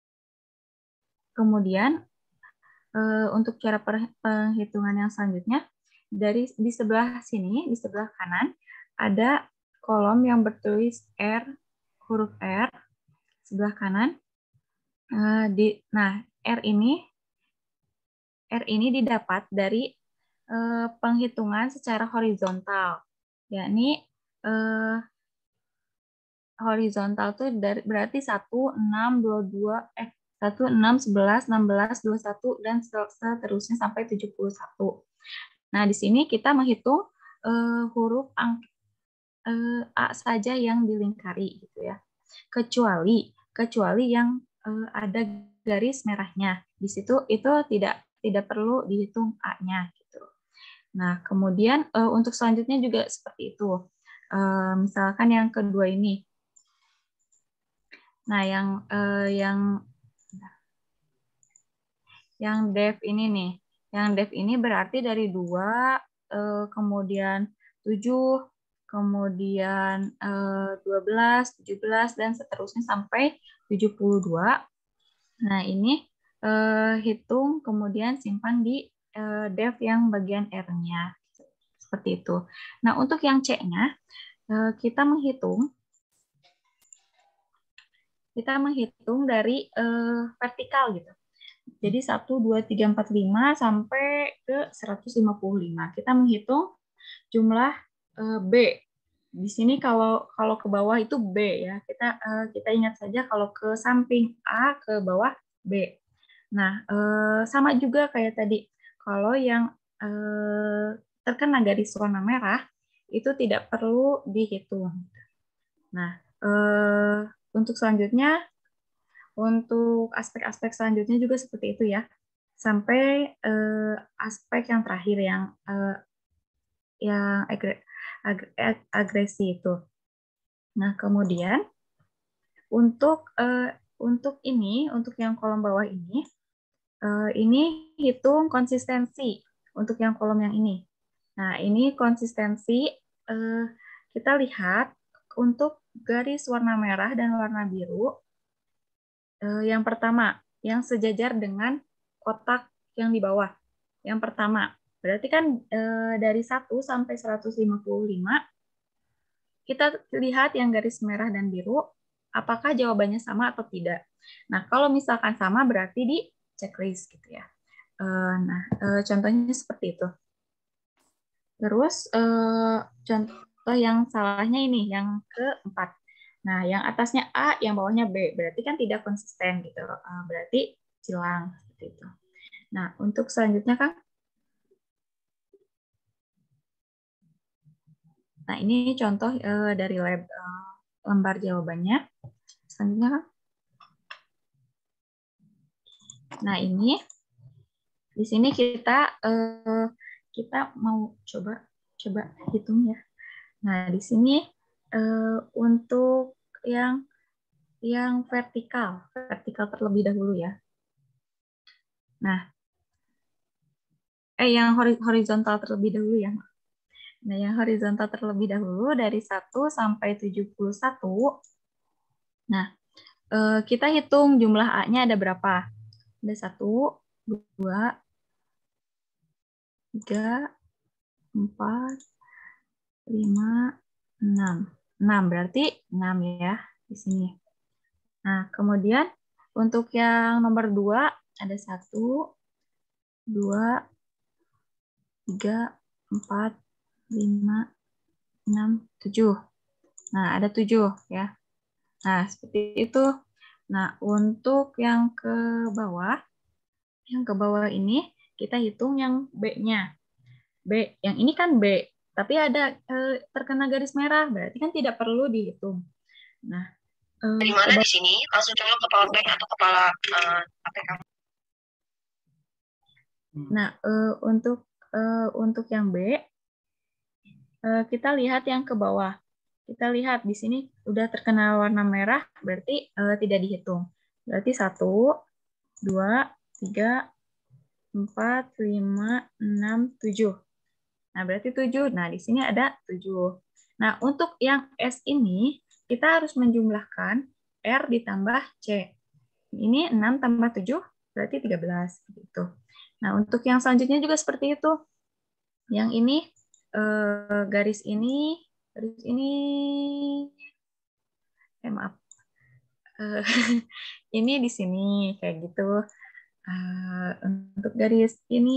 kemudian eh, untuk cara penghitungan yang selanjutnya, dari di sebelah sini, di sebelah kanan, ada kolom yang bertulis R, huruf R, sebelah kanan. Uh, di, nah, R ini R ini didapat dari uh, penghitungan secara horizontal, yakni uh, horizontal itu dari, berarti satu, enam, dua puluh dua, eh satu, enam, sebelas, enam belas, dua puluh satu, dan seterusnya sampai tujuh puluh satu. Nah, di sini kita menghitung uh, huruf ang, uh, A saja yang dilingkari gitu ya. Kecuali kecuali yang uh, ada garis merahnya. Di situ itu tidak tidak perlu dihitung A-nya gitu. Nah, kemudian uh, untuk selanjutnya juga seperti itu. Uh, misalkan yang kedua ini. Nah, yang uh, yang yang def ini nih. Yang def ini berarti dari dua, uh, kemudian tujuh, kemudian eh, dua belas, tujuh belas, dan seterusnya sampai tujuh puluh dua. Nah, ini eh, hitung, kemudian simpan di eh, def yang bagian R-nya. Seperti itu. Nah, untuk yang C-nya, eh, kita menghitung kita menghitung dari eh, vertikal gitu. Jadi satu, dua, tiga, empat, lima sampai ke seratus lima puluh lima. Kita menghitung jumlah eh, B. Di sini kalau kalau ke bawah itu B ya. Kita eh, kita ingat saja kalau ke samping A ke bawah B. Nah, eh, sama juga kayak tadi. Kalau yang eh, terkena garis warna merah itu tidak perlu dihitung. Nah, eh, untuk selanjutnya untuk aspek-aspek selanjutnya juga seperti itu ya. Sampai eh, aspek yang terakhir yang eh, yang agre, agre, agresi itu. Nah, kemudian untuk eh, untuk ini, untuk yang kolom bawah ini, eh, ini hitung konsistensi untuk yang kolom yang ini. Nah, ini konsistensi eh, kita lihat untuk garis warna merah dan warna biru. Eh, yang pertama, yang sejajar dengan kotak yang di bawah. Yang pertama, berarti kan eh, dari satu sampai seratus lima puluh lima, kita lihat yang garis merah dan biru, apakah jawabannya sama atau tidak. Nah, kalau misalkan sama, berarti di checklist gitu ya. Eh, nah, eh, contohnya seperti itu. Terus, eh, contoh yang salahnya ini, yang keempat. Nah, yang atasnya A, yang bawahnya B, berarti kan tidak konsisten gitu. Uh, berarti silang seperti itu. Nah, untuk selanjutnya Kang. Nah, ini contoh uh, dari lab uh, lembar jawabannya. Selanjutnya Kang. Nah, ini di sini kita uh, kita mau coba coba hitung ya. Nah, di sini uh, untuk yang yang vertikal, vertikal terlebih dahulu ya. Nah, eh yang horizontal terlebih dahulu ya. Nah, yang horizontal terlebih dahulu dari satu sampai tujuh puluh satu. Nah, eh, kita hitung jumlah A-nya ada berapa? Ada satu, dua, tiga, empat, lima, enam. enam berarti enam ya di sini. Nah, kemudian untuk yang nomor dua ada satu, dua, tiga, empat, lima, enam, tujuh. Nah, ada tujuh ya. Nah, seperti itu. Nah, untuk yang ke bawah, yang ke bawah ini kita hitung yang B-nya. B, yang ini kan B, tapi ada eh, terkena garis merah, berarti kan tidak perlu dihitung. Nah, eh, dari mana di sini? Langsung coba ke Power Bank atau kepala uh, A P K. Nah, eh, untuk eh, untuk yang B, eh, kita lihat yang ke bawah. Kita lihat di sini udah terkena warna merah, berarti eh, tidak dihitung. Berarti satu, dua, tiga, empat, lima, enam, tujuh. Nah, berarti tujuh. Nah, di sini ada tujuh. Nah, untuk yang S ini, kita harus menjumlahkan R ditambah C. Ini enam tambah tujuh, berarti tiga belas. Gitu. Nah, untuk yang selanjutnya juga seperti itu. Yang ini, eh, garis ini, garis ini, eh, maaf. Eh, ini di sini, kayak gitu. Uh, untuk garis ini,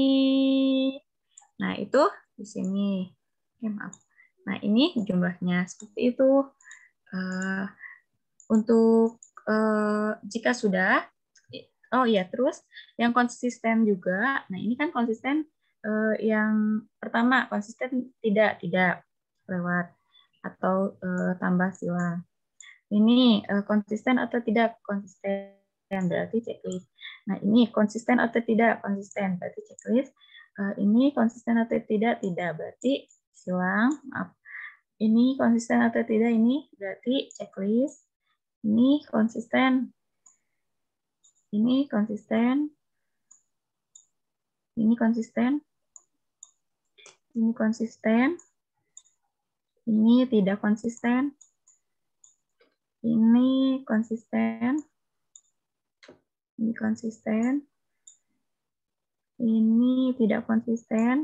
nah itu di sini, ya, maaf. Nah ini jumlahnya seperti itu. Uh, untuk uh, jika sudah, oh ya terus yang konsisten juga. Nah ini kan konsisten uh, yang pertama konsisten tidak tidak lewat atau uh, tambah silang. Ini uh, konsisten atau tidak konsisten, berarti checklist. Nah, ini konsisten atau tidak konsisten, berarti checklist. Uh, ini konsisten atau tidak, tidak, berarti silang. Maaf. Ini konsisten atau tidak, ini berarti checklist. Ini konsisten. Ini konsisten. Ini konsisten. Ini konsisten. Ini tidak konsisten. Ini konsisten. Ini konsisten. Ini tidak konsisten.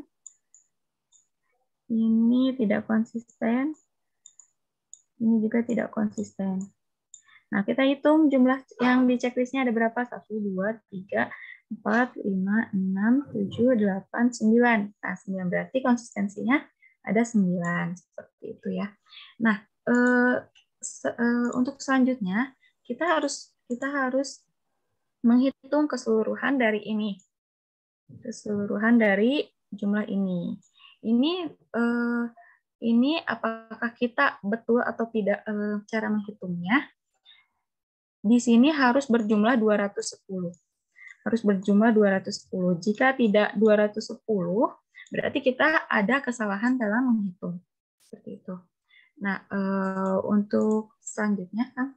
Ini tidak konsisten. Ini juga tidak konsisten. Nah, kita hitung jumlah yang di checklistnya ada berapa? satu, dua, tiga, empat, lima, enam, tujuh, delapan, sembilan. Nah, sembilan berarti konsistensinya ada sembilan. Seperti itu ya. Nah, eh, se eh, untuk selanjutnya, kita harus kita harus menghitung keseluruhan dari ini. Keseluruhan dari jumlah ini. Ini eh, ini apakah kita betul atau tidak eh, cara menghitungnya? Di sini harus berjumlah dua ratus sepuluh. Harus berjumlah dua ratus sepuluh. Jika tidak dua ratus sepuluh, berarti kita ada kesalahan dalam menghitung. Seperti itu. Nah, eh, untuk selanjutnya kan.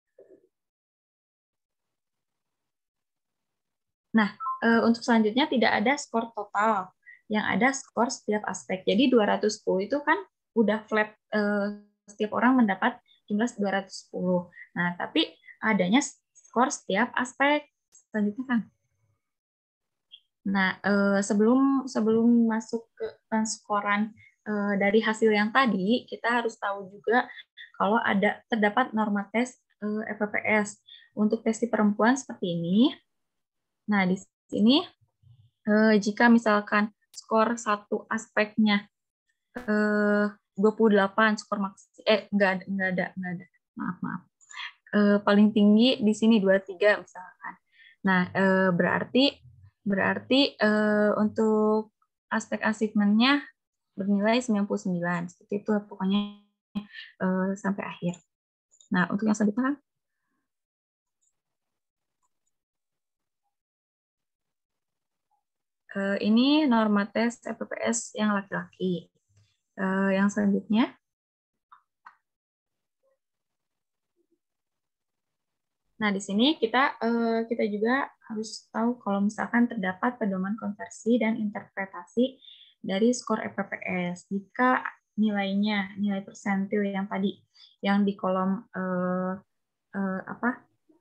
Nah, untuk selanjutnya tidak ada skor total, yang ada skor setiap aspek. Jadi dua ratus sepuluh itu kan udah flat, setiap orang mendapat jumlah dua ratus sepuluh. Nah, tapi adanya skor setiap aspek. Selanjutnya kan. Nah, sebelum sebelum masuk ke penskoran dari hasil yang tadi, kita harus tahu juga kalau ada terdapat norma tes F P P S. Untuk tes di perempuan seperti ini. Nah, di sini eh, jika misalkan skor satu aspeknya eh, dua puluh delapan, skor maksimal eh enggak ada enggak ada enggak ada. Maaf, maaf. Eh, paling tinggi di sini dua puluh tiga misalkan. Nah, eh, berarti berarti eh, untuk aspek achievement-nya bernilai sembilan puluh sembilan. Seperti itu pokoknya eh, sampai akhir. Nah, untuk yang selanjutnya kan ini norma tes F P P S yang laki-laki. Yang selanjutnya, nah di sini kita kita juga harus tahu kalau misalkan terdapat pedoman konversi dan interpretasi dari skor F P P S. Jika nilainya nilai persentil yang tadi yang di kolom eh, eh, apa?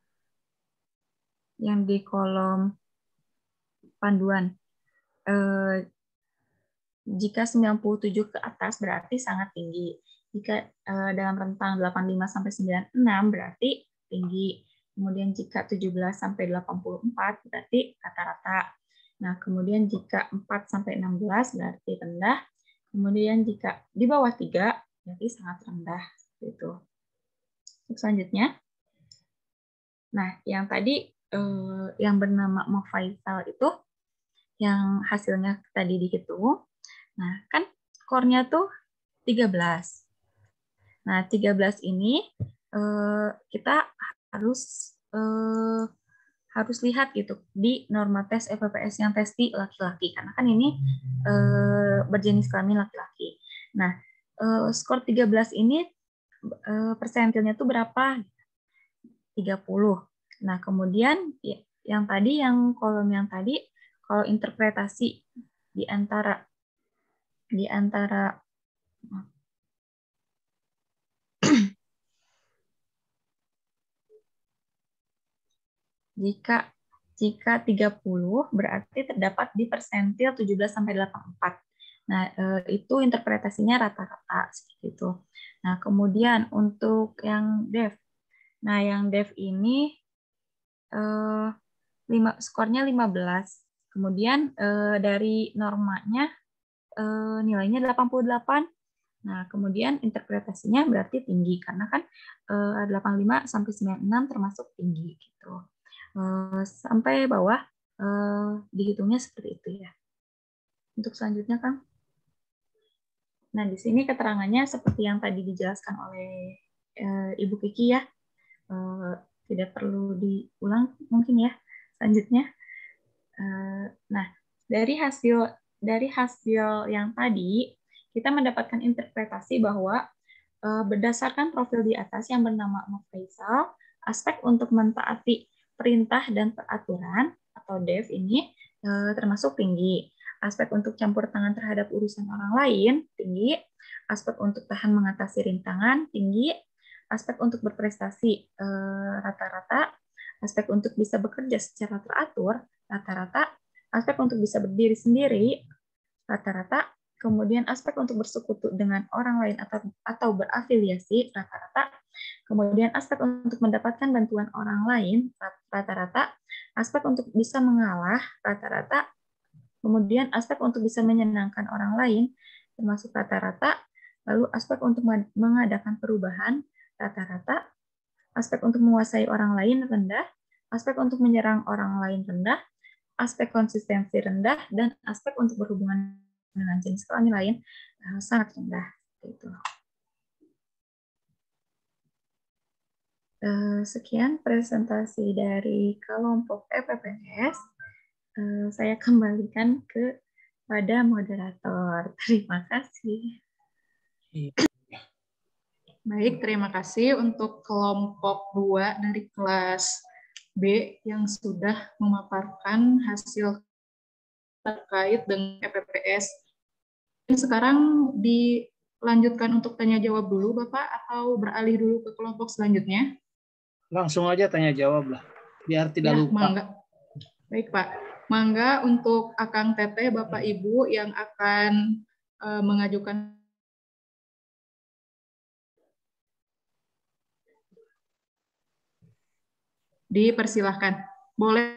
Yang di kolom panduan. Eh, jika sembilan puluh tujuh ke atas berarti sangat tinggi. Jika eh, dalam rentang delapan puluh lima sampai sembilan puluh enam berarti tinggi. Kemudian jika tujuh belas sampai delapan puluh empat berarti rata-rata. Nah, kemudian jika empat sampai enam belas berarti rendah. Kemudian jika di bawah tiga berarti sangat rendah gitu. Selanjutnya. Nah, yang tadi eh, yang bernama Mofaisal itu yang hasilnya tadi dihitung. Nah, kan skornya tuh tiga belas. Nah, tiga belas ini eh, kita harus eh, harus lihat gitu di norma tes F P P S yang tes di laki-laki karena kan ini eh, berjenis kelamin laki-laki. Nah, eh, skor tiga belas ini eh, persentilnya tuh berapa? tiga puluh. Nah, kemudian yang tadi yang kolom yang tadi kalau interpretasi di antara di antara jika jika tiga puluh berarti terdapat di persentil tujuh belas sampai delapan puluh empat. Nah, itu interpretasinya rata-rata seperti itu. Nah, kemudian untuk yang dev. Nah, yang dev ini eh, lima, skornya lima belas. Kemudian eh, dari normanya eh, nilainya delapan puluh delapan. Nah, kemudian interpretasinya berarti tinggi karena kan eh, delapan puluh lima sampai sembilan puluh enam termasuk tinggi gitu. Eh, sampai bawah eh, dihitungnya seperti itu ya. Untuk selanjutnya kan. Nah, di sini keterangannya seperti yang tadi dijelaskan oleh eh, Ibu Kiki ya. Eh, tidak perlu diulang mungkin ya. Selanjutnya. Nah, dari hasil dari hasil yang tadi kita mendapatkan interpretasi bahwa berdasarkan profil di atas yang bernama Mofaisal, aspek untuk mentaati perintah dan peraturan atau dev ini termasuk tinggi. Aspek untuk campur tangan terhadap urusan orang lain tinggi. aspek untuk tahan mengatasi rintangan tinggi, aspek untuk berprestasi rata-rata, aspek untuk bisa bekerja secara teratur rata-rata, aspek untuk bisa berdiri sendiri rata-rata, kemudian aspek untuk bersekutu dengan orang lain atau atau berafiliasi rata-rata, kemudian aspek untuk mendapatkan bantuan orang lain rata-rata, aspek untuk bisa mengalah rata-rata, kemudian aspek untuk bisa menyenangkan orang lain termasuk rata-rata, lalu aspek untuk mengadakan perubahan rata-rata, aspek untuk menguasai orang lain rendah, aspek untuk menyerang orang lain rendah, aspek konsistensi rendah, dan aspek untuk berhubungan dengan jenis kelamin lain uh, sangat rendah. Gitu. Uh, sekian presentasi dari kelompok E P P S. Uh, saya kembalikan kepada moderator. Terima kasih. Baik, terima kasih untuk kelompok dua dari kelas B yang sudah memaparkan hasil terkait dengan E P P S. Sekarang dilanjutkan untuk tanya jawab dulu, Bapak, atau beralih dulu ke kelompok selanjutnya? Langsung aja tanya jawab lah, biar tidak ya, lupa. Mangga. Baik, Pak. Mangga untuk Akang Teteh, Bapak Ibu yang akan uh, mengajukan dipersilahkan. Boleh.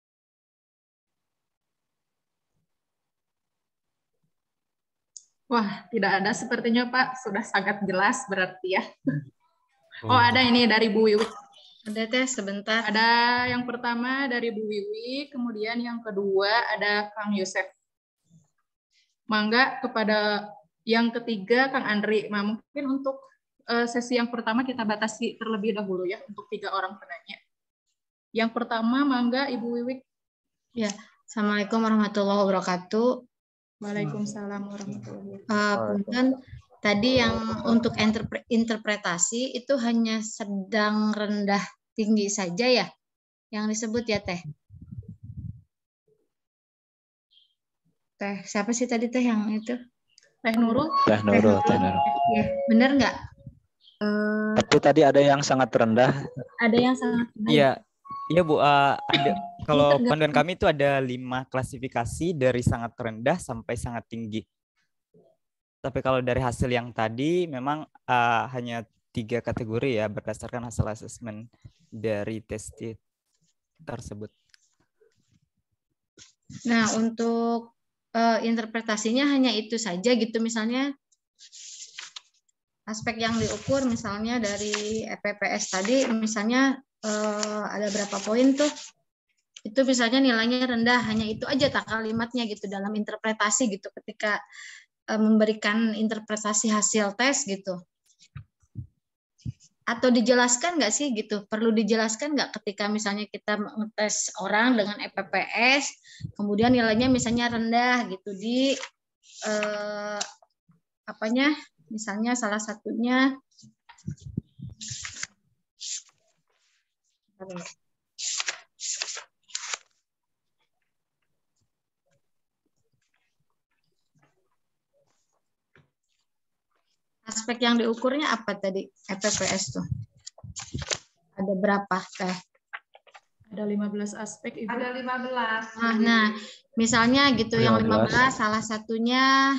Wah, tidak ada sepertinya, Pak. Sudah sangat jelas berarti ya. Oh, ada ini dari Bu Wiwi. Ada teh sebentar. Ada yang pertama dari Bu Wiwi, kemudian yang kedua ada Kang Yosef. Mangga kepada yang ketiga Kang Andri. Nah, mungkin untuk uh, sesi yang pertama kita batasi terlebih dahulu ya untuk tiga orang penanya. Yang pertama, mangga Ibu Wiwik. Ya, Assalamualaikum warahmatullahi wabarakatuh. Waalaikumsalam warahmatullahi wabarakatuh. Uh, Punten, tadi yang untuk interpre interpretasi itu hanya sedang, rendah, tinggi saja ya, yang disebut ya Teh. Teh, siapa sih tadi Teh yang itu? Teh Nurul. Teh Nurul, Teh Nurul. Ya, benar nggak? Uh, Tapi tadi ada yang sangat rendah. Ada yang sangat rendah. Iya. Iya Bu, uh, ada, kalau panduan kami itu ada lima klasifikasi dari sangat rendah sampai sangat tinggi. Tapi kalau dari hasil yang tadi memang uh, hanya tiga kategori ya berdasarkan hasil asesmen dari tes tersebut. Nah untuk uh, interpretasinya hanya itu saja gitu, misalnya aspek yang diukur misalnya dari E P P S tadi misalnya Uh, ada berapa poin tuh, itu misalnya nilainya rendah, hanya itu aja tak kalimatnya gitu dalam interpretasi gitu ketika uh, memberikan interpretasi hasil tes gitu. Atau dijelaskan nggak sih gitu, perlu dijelaskan nggak ketika misalnya kita ngetes orang dengan E P P S kemudian nilainya misalnya rendah gitu di uh, apanya misalnya salah satunya aspek yang diukurnya apa tadi E P P S tuh? Ada berapa Teh? Ada lima belas aspek Ibu. Ada lima belas. Nah, nah misalnya gitu lima belas. Yang lima belas salah satunya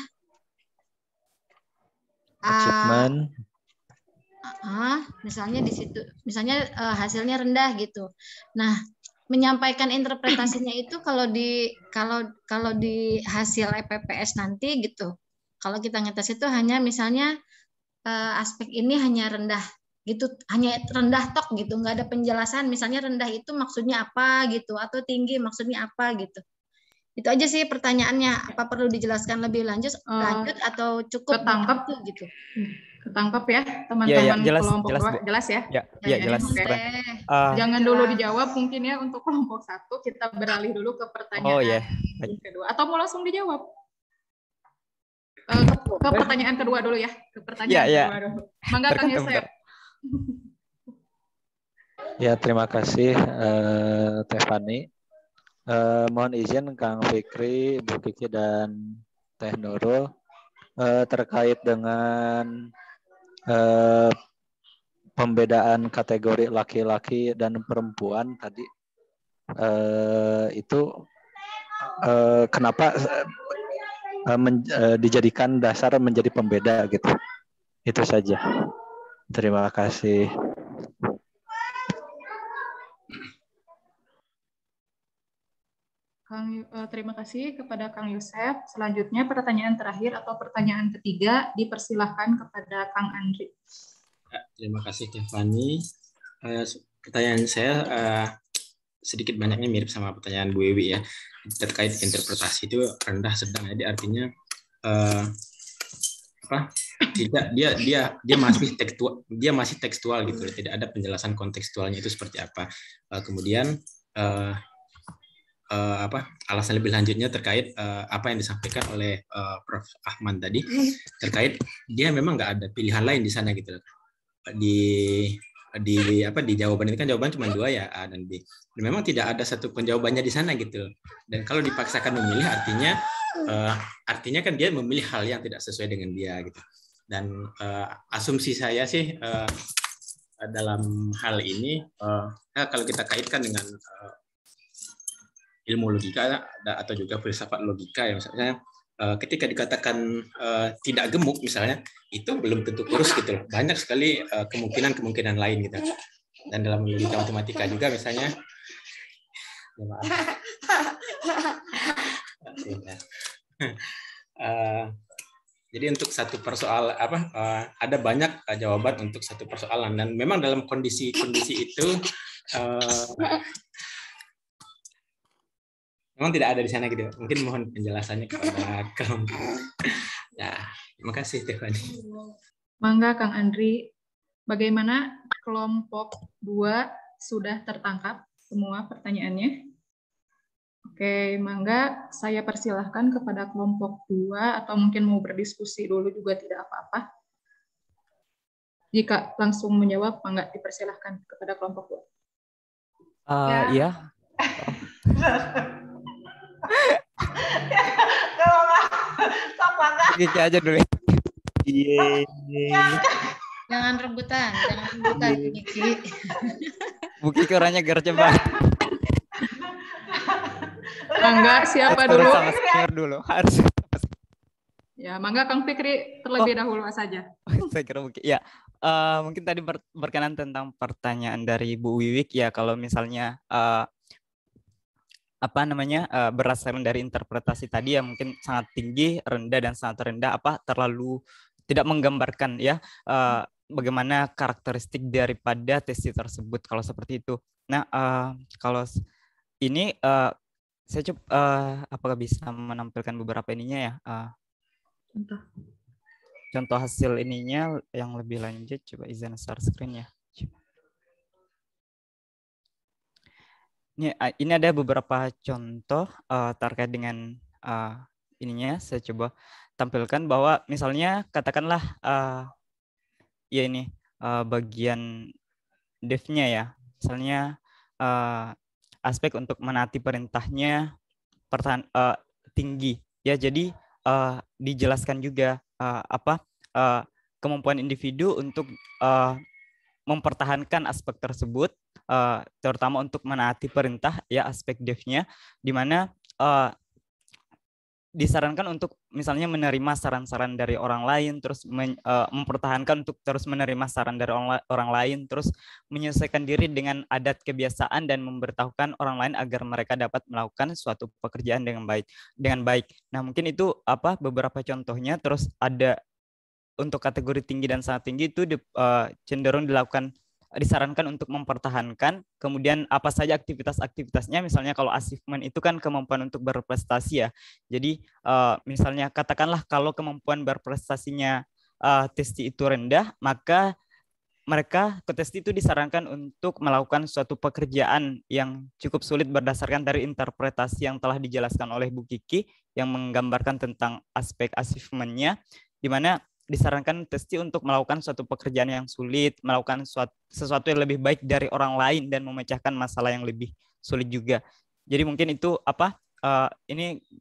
achievement. Uh, Ah, misalnya di situ, misalnya uh, hasilnya rendah gitu. Nah, menyampaikan interpretasinya itu kalau di kalau kalau di hasil E P P S nanti gitu. Kalau kita ngetes itu hanya misalnya uh, aspek ini hanya rendah gitu, hanya rendah tok gitu, nggak ada penjelasan. Misalnya rendah itu maksudnya apa gitu, atau tinggi maksudnya apa gitu. Itu aja sih pertanyaannya. Apa perlu dijelaskan lebih lanjut, uh, lanjut atau cukup ketangkep gitu? Ketangkep ya teman-teman ya, ya, jelas, kelompok jelas, dua, jelas ya? Ya, ya, ya jelas. Okay. Uh, Jangan dulu dijawab mungkin ya untuk kelompok satu, kita beralih dulu ke pertanyaan oh, yeah. kedua. Atau mau langsung dijawab? Uh, ke, ke pertanyaan kedua dulu ya, ke pertanyaan ya, kedua ya. dulu. Mangga Kang Yosef. Ya, terima kasih uh, Teh Fani. Uh, mohon izin Kang Fikri, Bu Kiki dan Teh Nurul. uh, terkait dengan uh, pembedaan kategori laki-laki dan perempuan tadi uh, itu uh, kenapa uh, men, uh, dijadikan dasar menjadi pembeda gitu. Itu saja. Terima kasih. Kang, uh, terima kasih kepada Kang Yosef. Selanjutnya pertanyaan terakhir atau pertanyaan ketiga dipersilahkan kepada Kang Andri. Ya, terima kasih Tiffany. Uh, pertanyaan saya uh, sedikit banyaknya mirip sama pertanyaan Bu Ewi ya, terkait interpretasi itu rendah sedang. Jadi artinya uh, apa? Tidak, dia dia dia masih tekstual, dia masih tekstual gitu. Tidak ada penjelasan kontekstualnya itu seperti apa. Uh, kemudian uh, Uh, apa alasan lebih lanjutnya terkait uh, apa yang disampaikan oleh uh, Profesor Ahmad tadi terkait dia memang nggak ada pilihan lain di sana gitu di di apa di jawaban ini kan jawaban cuma dua ya, A dan B. Dan memang tidak ada satu pun jawabannya di sana gitu. Dan kalau dipaksakan memilih artinya uh, artinya kan dia memilih hal yang tidak sesuai dengan dia gitu. Dan uh, asumsi saya sih uh, dalam hal ini uh, ya kalau kita kaitkan dengan uh, ilmu logika atau juga filsafat logika ya, misalnya ketika dikatakan uh, tidak gemuk misalnya itu belum tentu kurus gitu loh, banyak sekali uh, kemungkinan-kemungkinan lain gitu. Dan dalam logika matematika juga misalnya ya maaf. uh, jadi untuk satu persoalan apa uh, ada banyak uh, jawaban untuk satu persoalan, dan memang dalam kondisi-kondisi itu uh, memang tidak ada di sana gitu. Mungkin mohon penjelasannya kepada Kang. Ya, terima kasih Tiffany. Mangga Kang Andri, bagaimana kelompok dua sudah tertangkap semua pertanyaannya? Oke, mangga saya persilahkan kepada kelompok dua atau mungkin mau berdiskusi dulu juga tidak apa-apa. Jika langsung menjawab, mangga dipersilahkan kepada kelompok dua. Uh, ya. Iya. Gigi aja dulu. Iya. Jangan rebutan, jangan rebutan Gigi. Bu Kiki orangnya gercep banget. Mangga siapa dulu? Sama senior dulu. Harus. Ya, mangga Kang Fikri terlebih oh. dahulu saja. Saya kira mungkin ya. Uh, mungkin tadi ber berkenan tentang pertanyaan dari Bu Wiwik ya, kalau misalnya uh, apa namanya uh, berdasarkan dari interpretasi tadi ya mungkin sangat tinggi, rendah dan sangat rendah, apa terlalu tidak menggambarkan ya uh, bagaimana karakteristik daripada testi tersebut kalau seperti itu. Nah uh, kalau ini uh, saya coba uh, apakah bisa menampilkan beberapa ininya ya uh, contoh contoh hasil ininya yang lebih lanjut, coba izin share screen ya. Ini, ini ada beberapa contoh uh, terkait dengan uh, ininya. Saya coba tampilkan bahwa misalnya katakanlah uh, ya ini uh, bagian dev-nya ya. Misalnya uh, aspek untuk menaati perintahnya pertahan, uh, tinggi ya. Jadi uh, dijelaskan juga uh, apa uh, kemampuan individu untuk uh, mempertahankan aspek tersebut, uh, terutama untuk menaati perintah ya, aspek dev-nya, di mana uh, disarankan untuk misalnya menerima saran-saran dari orang lain, terus men, uh, mempertahankan untuk terus menerima saran dari orang, orang lain, terus menyesuaikan diri dengan adat kebiasaan dan memberitahukan orang lain agar mereka dapat melakukan suatu pekerjaan dengan baik. Dengan baik. Nah mungkin itu apa beberapa contohnya. Terus ada untuk kategori tinggi dan sangat tinggi itu di, uh, cenderung dilakukan disarankan untuk mempertahankan. Kemudian apa saja aktivitas-aktivitasnya, misalnya kalau achievement itu kan kemampuan untuk berprestasi ya. Jadi uh, misalnya katakanlah kalau kemampuan berprestasinya uh, testi itu rendah, maka mereka ke testi itu disarankan untuk melakukan suatu pekerjaan yang cukup sulit berdasarkan dari interpretasi yang telah dijelaskan oleh Bu Kiki yang menggambarkan tentang aspek achievement-nya, di mana disarankan testi untuk melakukan suatu pekerjaan yang sulit, melakukan suatu, sesuatu yang lebih baik dari orang lain dan memecahkan masalah yang lebih sulit juga. Jadi mungkin itu apa uh, ini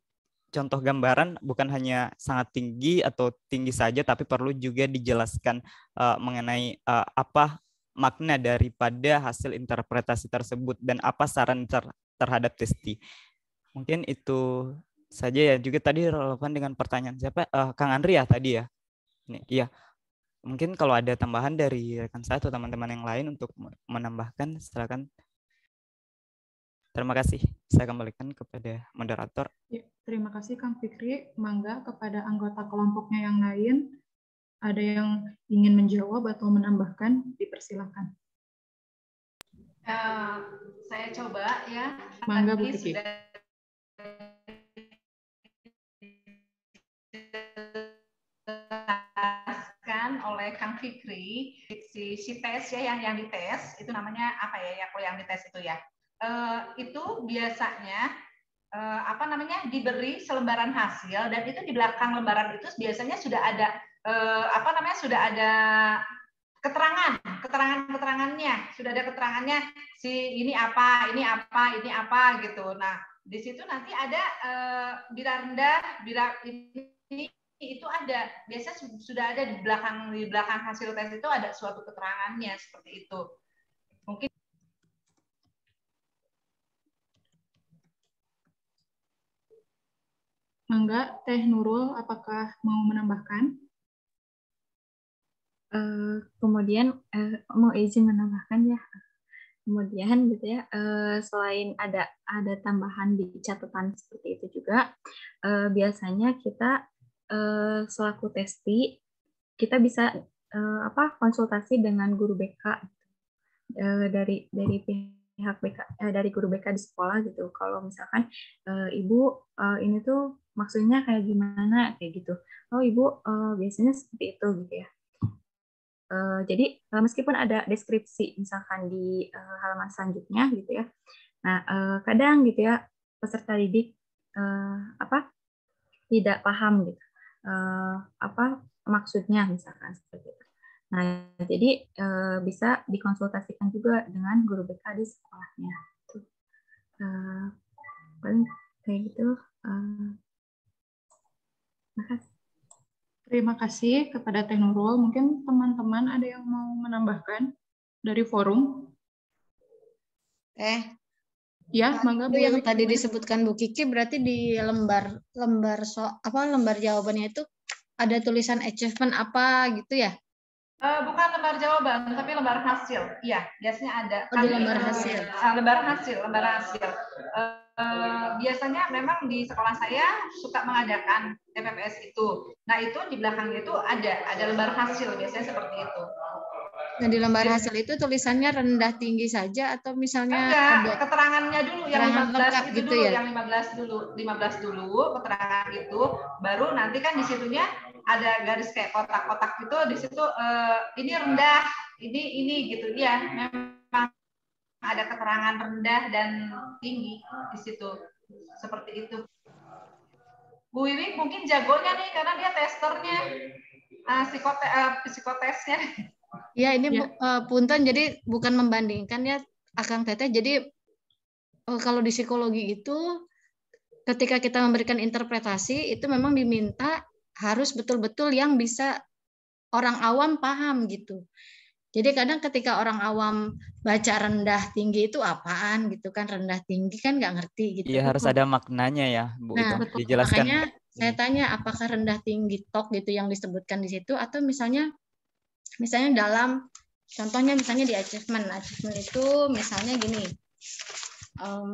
contoh gambaran bukan hanya sangat tinggi atau tinggi saja, tapi perlu juga dijelaskan uh, mengenai uh, apa makna daripada hasil interpretasi tersebut dan apa saran ter terhadap testi. Mungkin itu saja ya. Juga tadi relevan dengan pertanyaan siapa? Uh, Kang Andri ya tadi ya. Ini, iya. Mungkin kalau ada tambahan dari rekan saya atau teman-teman yang lain untuk menambahkan, silakan. Terima kasih. Saya kembalikan kepada moderator. Ya, terima kasih Kang Fikri. Mangga kepada anggota kelompoknya yang lain. Ada yang ingin menjawab atau menambahkan, dipersilakan. Uh, saya coba ya. Mangga Bu Tadi Fikri. sudah dijelaskan oleh Kang Fikri, si, si tes ya yang yang dites itu namanya apa ya? Ya kalau yang dites itu ya. Uh, itu biasanya uh, apa namanya diberi selembaran hasil dan itu di belakang lembaran itu biasanya sudah ada uh, apa namanya sudah ada keterangan keterangan keterangannya sudah ada keterangannya si ini apa ini apa ini apa gitu. Nah di situ nanti ada uh, bila rendah bila ini itu ada biasa sudah ada di belakang di belakang hasil tes itu ada suatu keterangannya seperti itu. Mungkin Mangga, Teh Nurul, apakah mau menambahkan? Uh, kemudian uh, mau izin menambahkan ya. Kemudian gitu ya, uh, selain ada ada tambahan di catatan seperti itu juga, uh, biasanya kita uh, selaku testi kita bisa uh, apa konsultasi dengan guru B K uh, dari dari pihak B K eh, dari guru B K di sekolah gitu. Kalau misalkan uh, ibu uh, ini tuh maksudnya kayak gimana kayak gitu. Oh ibu uh, biasanya seperti itu gitu ya. Uh, jadi uh, meskipun ada deskripsi misalkan di uh, halaman selanjutnya gitu ya. Nah uh, kadang gitu ya peserta didik uh, apa tidak paham gitu uh, apa maksudnya misalkan seperti itu. Nah jadi uh, bisa dikonsultasikan juga dengan guru B K di sekolahnya. Uh, paling kayak gitu. Uh, makasih. Terima kasih kepada Teh Nurul. Mungkin teman-teman ada yang mau menambahkan dari forum? Eh, ya, mangga Bu. Yang tadi disebutkan Bu Kiki berarti di lembar lembar so apa lembar jawabannya itu ada tulisan achievement apa gitu ya? Uh, bukan lembar jawaban, tapi lembar hasil. Iya, biasanya ada. Oh, di lembar hasil. Uh, lembar hasil, lembar hasil. Uh, Uh, biasanya memang di sekolah saya suka mengadakan T P P S itu. Nah itu di belakangnya itu ada ada lembar hasil biasanya seperti itu. Nah di lembar Jadi, hasil itu tulisannya rendah tinggi saja atau misalnya enggak, ada keterangannya dulu yang lima belas itu gitu dulu ya? Yang lima belas dulu lima belas dulu keterangan itu baru nanti kan di situnya ada garis kayak kotak-kotak gitu di situ uh, ini rendah ini ini gitu ya memang ada keterangan rendah dan tinggi di situ seperti itu. Bu Wiwi mungkin jagonya nih karena dia testernya, uh, psikote, uh, psikotesnya. Ya ini ya. Uh, punten jadi bukan membandingkan ya Akang Teteh. Jadi uh, kalau di psikologi itu ketika kita memberikan interpretasi itu memang diminta harus betul-betul yang bisa orang awam paham gitu. Jadi kadang ketika orang awam baca rendah tinggi itu apaan gitu kan, rendah tinggi kan nggak ngerti gitu. Iya harus ada maknanya ya Bu. Nah itu dijelaskan. Makanya saya tanya apakah rendah tinggi tok gitu yang disebutkan di situ atau misalnya misalnya dalam contohnya misalnya di achievement, achievement itu misalnya gini. Um,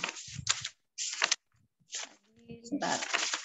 sebentar.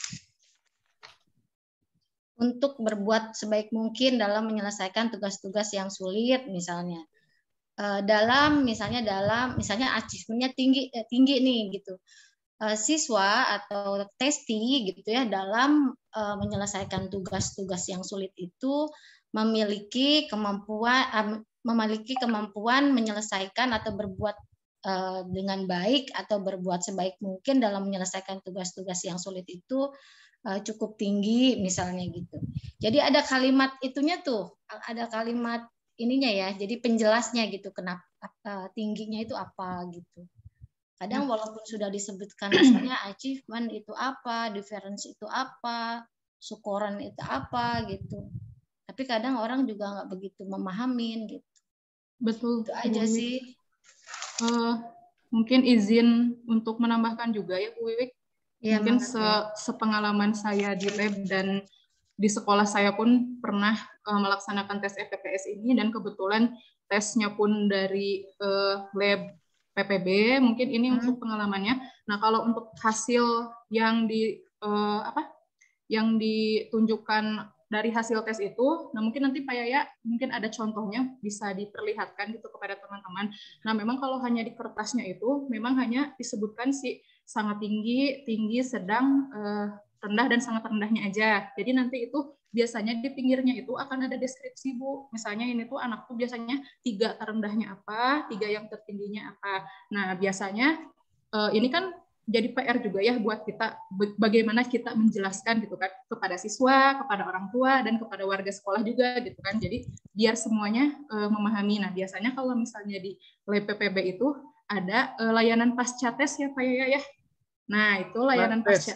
Untuk berbuat sebaik mungkin dalam menyelesaikan tugas-tugas yang sulit misalnya uh, dalam misalnya dalam misalnya achievementnya tinggi eh, tinggi nih gitu uh, siswa atau testi gitu ya dalam uh, menyelesaikan tugas-tugas yang sulit itu memiliki kemampuan uh, memiliki kemampuan menyelesaikan atau berbuat uh, dengan baik atau berbuat sebaik mungkin dalam menyelesaikan tugas-tugas yang sulit itu cukup tinggi misalnya gitu. Jadi ada kalimat itunya tuh, ada kalimat ininya ya. Jadi penjelasnya gitu kenapa uh, tingginya itu apa gitu. Kadang walaupun sudah disebutkan misalnya achievement itu apa, difference itu apa, syukuran itu apa gitu. Tapi kadang orang juga nggak begitu memahamin gitu. Betul. Itu aja Bu sih. Uh, mungkin izin untuk menambahkan juga ya Bu Wiwik. Ya, mungkin se sepengalaman saya di lab dan di sekolah saya pun pernah uh, melaksanakan tes F P P S ini, dan kebetulan tesnya pun dari uh, lab P P B, mungkin ini hmm. untuk pengalamannya. Nah, kalau untuk hasil yang di uh, apa yang ditunjukkan dari hasil tes itu, nah mungkin nanti Pak Yaya mungkin ada contohnya bisa diperlihatkan gitu kepada teman-teman. Nah, memang kalau hanya di kertasnya itu memang hanya disebutkan si sangat tinggi, tinggi, sedang, eh, rendah, dan sangat rendahnya aja. Jadi nanti itu biasanya di pinggirnya itu akan ada deskripsi, Bu. Misalnya ini tuh anakku biasanya tiga terendahnya apa, tiga yang tertingginya apa. Nah, biasanya eh, ini kan jadi P R juga ya buat kita, bagaimana kita menjelaskan gitu kan kepada siswa, kepada orang tua, dan kepada warga sekolah juga gitu kan. Jadi biar semuanya uh, memahami. Nah, biasanya kalau misalnya di lab P P B itu ada uh, layanan pasca tes ya Pak Yaya ya. Nah, itu layanan pasca.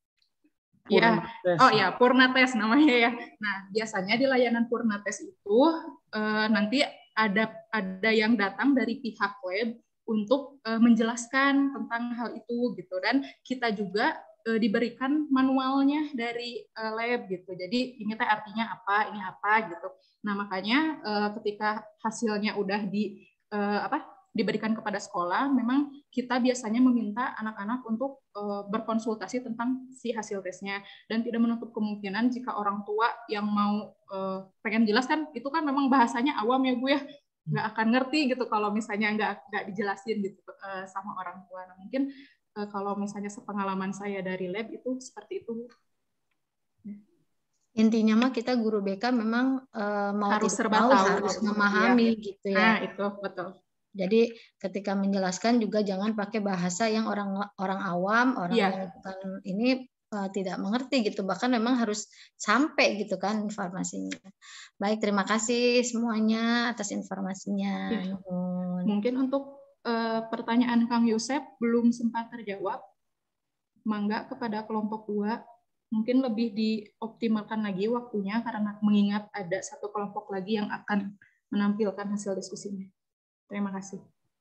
Ya, oh ya, Purna Tes namanya ya. Nah, biasanya di layanan Purna Tes itu uh, nanti ada ada yang datang dari pihak lab untuk uh, menjelaskan tentang hal itu gitu, dan kita juga uh, diberikan manualnya dari uh, lab gitu. Jadi ini teh artinya apa, ini apa gitu. Nah, makanya uh, ketika hasilnya udah di uh, apa diberikan kepada sekolah, memang kita biasanya meminta anak-anak untuk uh, berkonsultasi tentang si hasil tesnya, dan tidak menutup kemungkinan jika orang tua yang mau uh, pengen jelaskan, itu kan memang bahasanya awam ya Bu ya, nggak akan ngerti gitu kalau misalnya nggak nggak dijelasin gitu uh, sama orang tua. Nah, mungkin uh, kalau misalnya sepengalaman saya dari lab itu seperti itu. Intinya mah kita guru B K memang uh, mau harus tidak serba mau tahu, harus memahami ya. Gitu ya. Nah, itu betul. Jadi ketika menjelaskan juga jangan pakai bahasa yang orang orang awam, orang ya. yang bukan ini uh, tidak mengerti gitu. Bahkan memang harus sampai gitu kan informasinya. Baik, terima kasih semuanya atas informasinya. Ya. Mungkin untuk uh, pertanyaan Kang Yosep belum sempat terjawab. Mangga kepada kelompok dua, mungkin lebih dioptimalkan lagi waktunya karena mengingat ada satu kelompok lagi yang akan menampilkan hasil diskusinya. Terima kasih.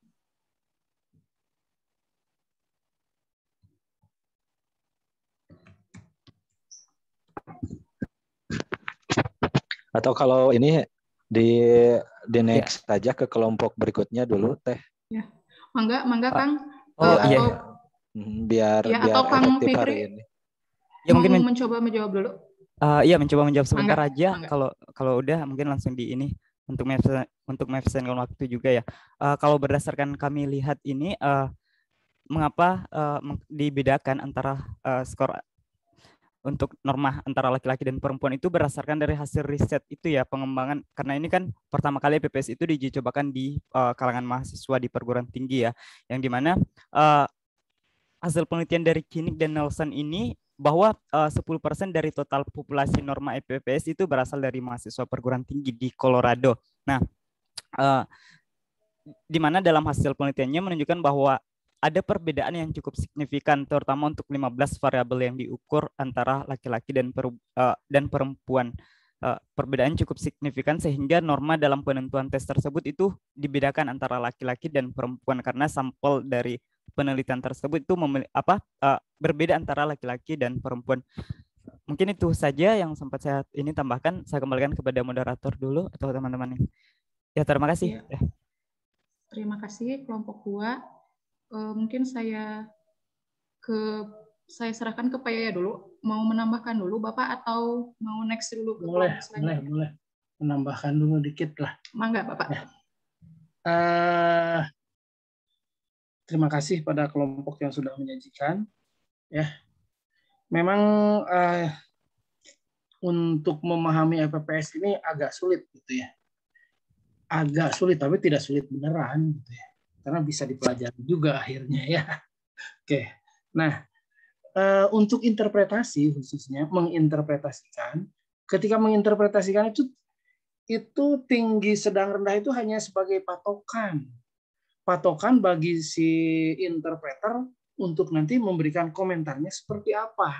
Atau kalau ini di di next ya. aja ke kelompok berikutnya dulu Teh. Ya, mangga, mangga Kang. Oh uh, iya. Atau, biar ya, biar atau Kang efektif Fikri, hari ini. Ya mungkin men mencoba menjawab dulu. Uh, iya mencoba menjawab sebentar mangga, aja. Mangga. Kalau kalau udah mungkin langsung di ini untuk untuk mengefisienkan waktu juga ya. Uh, kalau berdasarkan kami lihat ini uh, mengapa uh, dibedakan antara uh, skor untuk norma antara laki-laki dan perempuan itu berdasarkan dari hasil riset itu ya, pengembangan, karena ini kan pertama kali P P S itu diuji cobakan di uh, kalangan mahasiswa di perguruan tinggi ya, yang dimana uh, hasil penelitian dari Kinnick dan Nelson ini bahwa uh, sepuluh persen dari total populasi norma P P S itu berasal dari mahasiswa perguruan tinggi di Colorado. Nah, uh, di mana dalam hasil penelitiannya menunjukkan bahwa ada perbedaan yang cukup signifikan, terutama untuk lima belas variabel yang diukur antara laki-laki dan per, uh, dan perempuan. Uh, perbedaan cukup signifikan sehingga norma dalam penentuan tes tersebut itu dibedakan antara laki-laki dan perempuan karena sampel dari penelitian tersebut itu memilih, apa uh, berbeda antara laki-laki dan perempuan. Mungkin itu saja yang sempat saya ini tambahkan. Saya kembalikan kepada moderator dulu atau teman-teman ini. Ya, terima kasih. Ya. Terima kasih kelompok dua. Uh, mungkin saya ke saya serahkan ke Pak Yaya dulu. Mau menambahkan dulu Bapak atau mau next dulu ke boleh, boleh, boleh. Menambahkan dulu dikit lah. Mangga Bapak. Ya. Uh, terima kasih pada kelompok yang sudah menyajikan. Ya, memang uh, untuk memahami F P P S ini agak sulit gitu ya. Agak sulit, tapi tidak sulit beneran gitu ya. Karena bisa dipelajari juga akhirnya ya. Oke, nah uh, untuk interpretasi khususnya menginterpretasikan, ketika menginterpretasikan itu itu tinggi sedang rendah itu hanya sebagai patokan, patokan bagi si interpreter untuk nanti memberikan komentarnya seperti apa.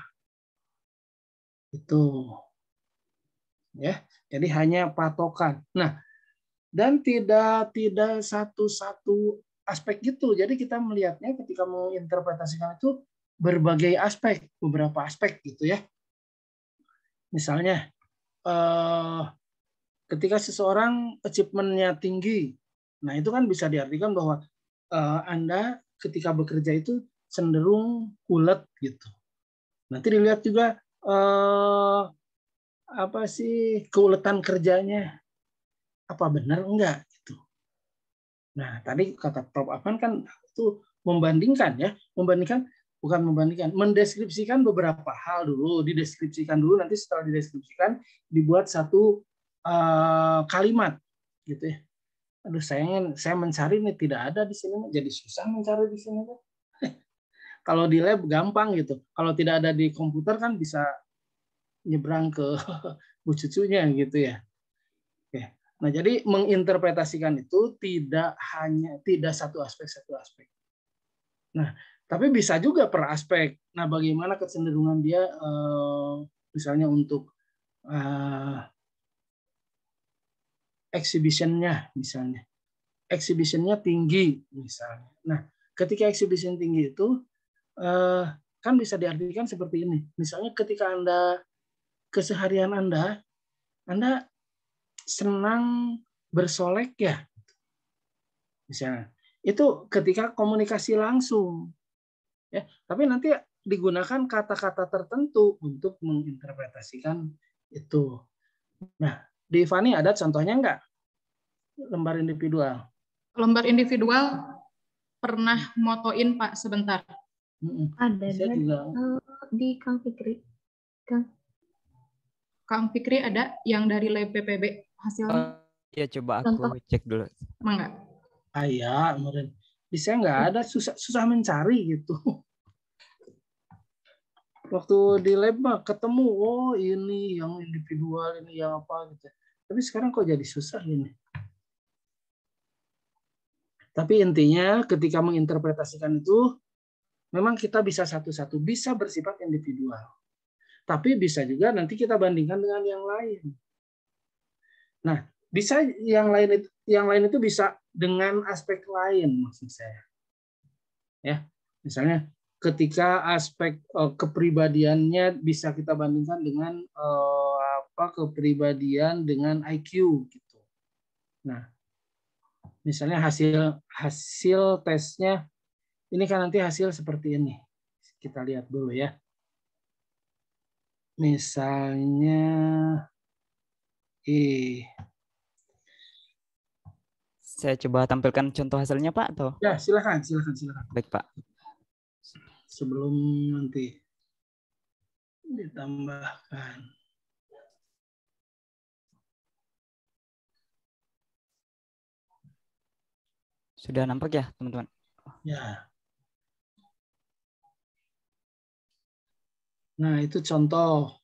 Itu. Ya, jadi hanya patokan. Nah, dan tidak tidak satu-satu aspek gitu. Jadi kita melihatnya ketika menginterpretasikan itu berbagai aspek, beberapa aspek gitu ya. Misalnya eh, ketika seseorang achievement-nya tinggi, nah itu kan bisa diartikan bahwa eh, Anda ketika bekerja itu cenderung ulet gitu. Nanti dilihat juga eh, apa sih keuletan kerjanya, apa benar enggak gitu. Nah tadi kata Prof Afan kan itu membandingkan ya, membandingkan bukan membandingkan, mendeskripsikan beberapa hal dulu, dideskripsikan dulu, nanti setelah dideskripsikan dibuat satu uh, kalimat gitu ya. Aduh sayangnya saya mencari nih tidak ada di sini, jadi susah mencari di sini. Kalau di lab gampang gitu, kalau tidak ada di komputer kan bisa nyebrang ke bu cucunya gitu ya. Oke. Nah, jadi menginterpretasikan itu tidak hanya tidak satu aspek satu aspek. Nah, tapi bisa juga per aspek. Nah, bagaimana kecenderungan dia eh, misalnya untuk eh, exhibition-nya misalnya. Exhibition-nya tinggi misalnya. Nah, ketika exhibition tinggi itu eh, kan bisa diartikan seperti ini. Misalnya ketika Anda keseharian Anda, Anda senang bersolek ya, misalnya. Itu ketika komunikasi langsung. Ya, tapi nanti digunakan kata-kata tertentu untuk menginterpretasikan itu. Nah, di Fani ada contohnya enggak? Lembar individual. Lembar individual pernah motoin Pak sebentar. Ada Saya di, juga. di Kang Fikri. Kang. Kang Fikri ada yang dari lab P P B hasilnya? Ya coba aku Contoh. cek dulu. Mangga. Ah ya, kemarin. Di saya nggak ada, susah susah mencari gitu. Waktu di lab mah ketemu, oh ini yang individual, ini yang apa gitu. Tapi sekarang kok jadi susah ini. Tapi intinya ketika menginterpretasikan itu, memang kita bisa satu-satu, bisa bersifat individual. Tapi bisa juga nanti kita bandingkan dengan yang lain. Nah, bisa yang lain itu yang lain itu bisa dengan aspek lain maksud saya. Ya, misalnya ketika aspek uh, kepribadiannya bisa kita bandingkan dengan uh, apa kepribadian dengan I Q gitu. Nah, misalnya hasil hasil tesnya ini kan nanti hasil seperti ini. Kita lihat dulu ya. Misalnya eh Saya coba tampilkan contoh hasilnya Pak atau? Ya, silakan, silakan, silakan. Baik Pak. Sebelum nanti ditambahkan. Sudah nampak ya teman-teman? Ya. Nah, itu contoh.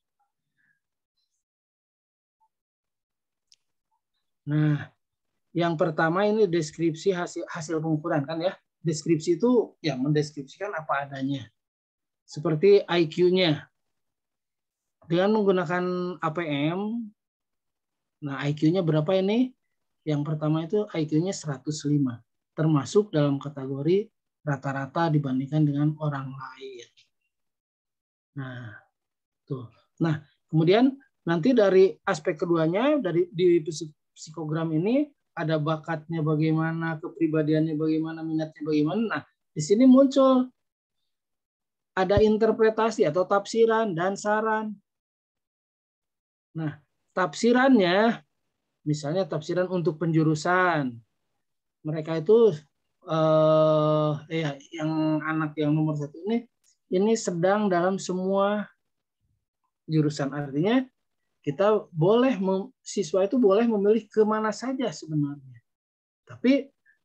Nah, yang pertama ini deskripsi hasil hasil pengukuran kan ya. Deskripsi itu ya mendeskripsikan apa adanya. Seperti I Q-nya. Dengan menggunakan A P M, nah I Q-nya berapa ini? Yang pertama itu I Q-nya seratus lima. Termasuk dalam kategori rata-rata dibandingkan dengan orang lain. Nah, tuh. Nah, kemudian nanti dari aspek keduanya dari di psikogram ini ada bakatnya bagaimana, kepribadiannya bagaimana, minatnya bagaimana. Nah, di sini muncul ada interpretasi atau tafsiran dan saran. Nah, tafsirannya misalnya tafsiran untuk penjurusan. Mereka itu eh, ya yang anak yang nomor satu ini ini sedang dalam semua jurusan, artinya kita boleh siswa itu boleh memilih kemana saja sebenarnya. Tapi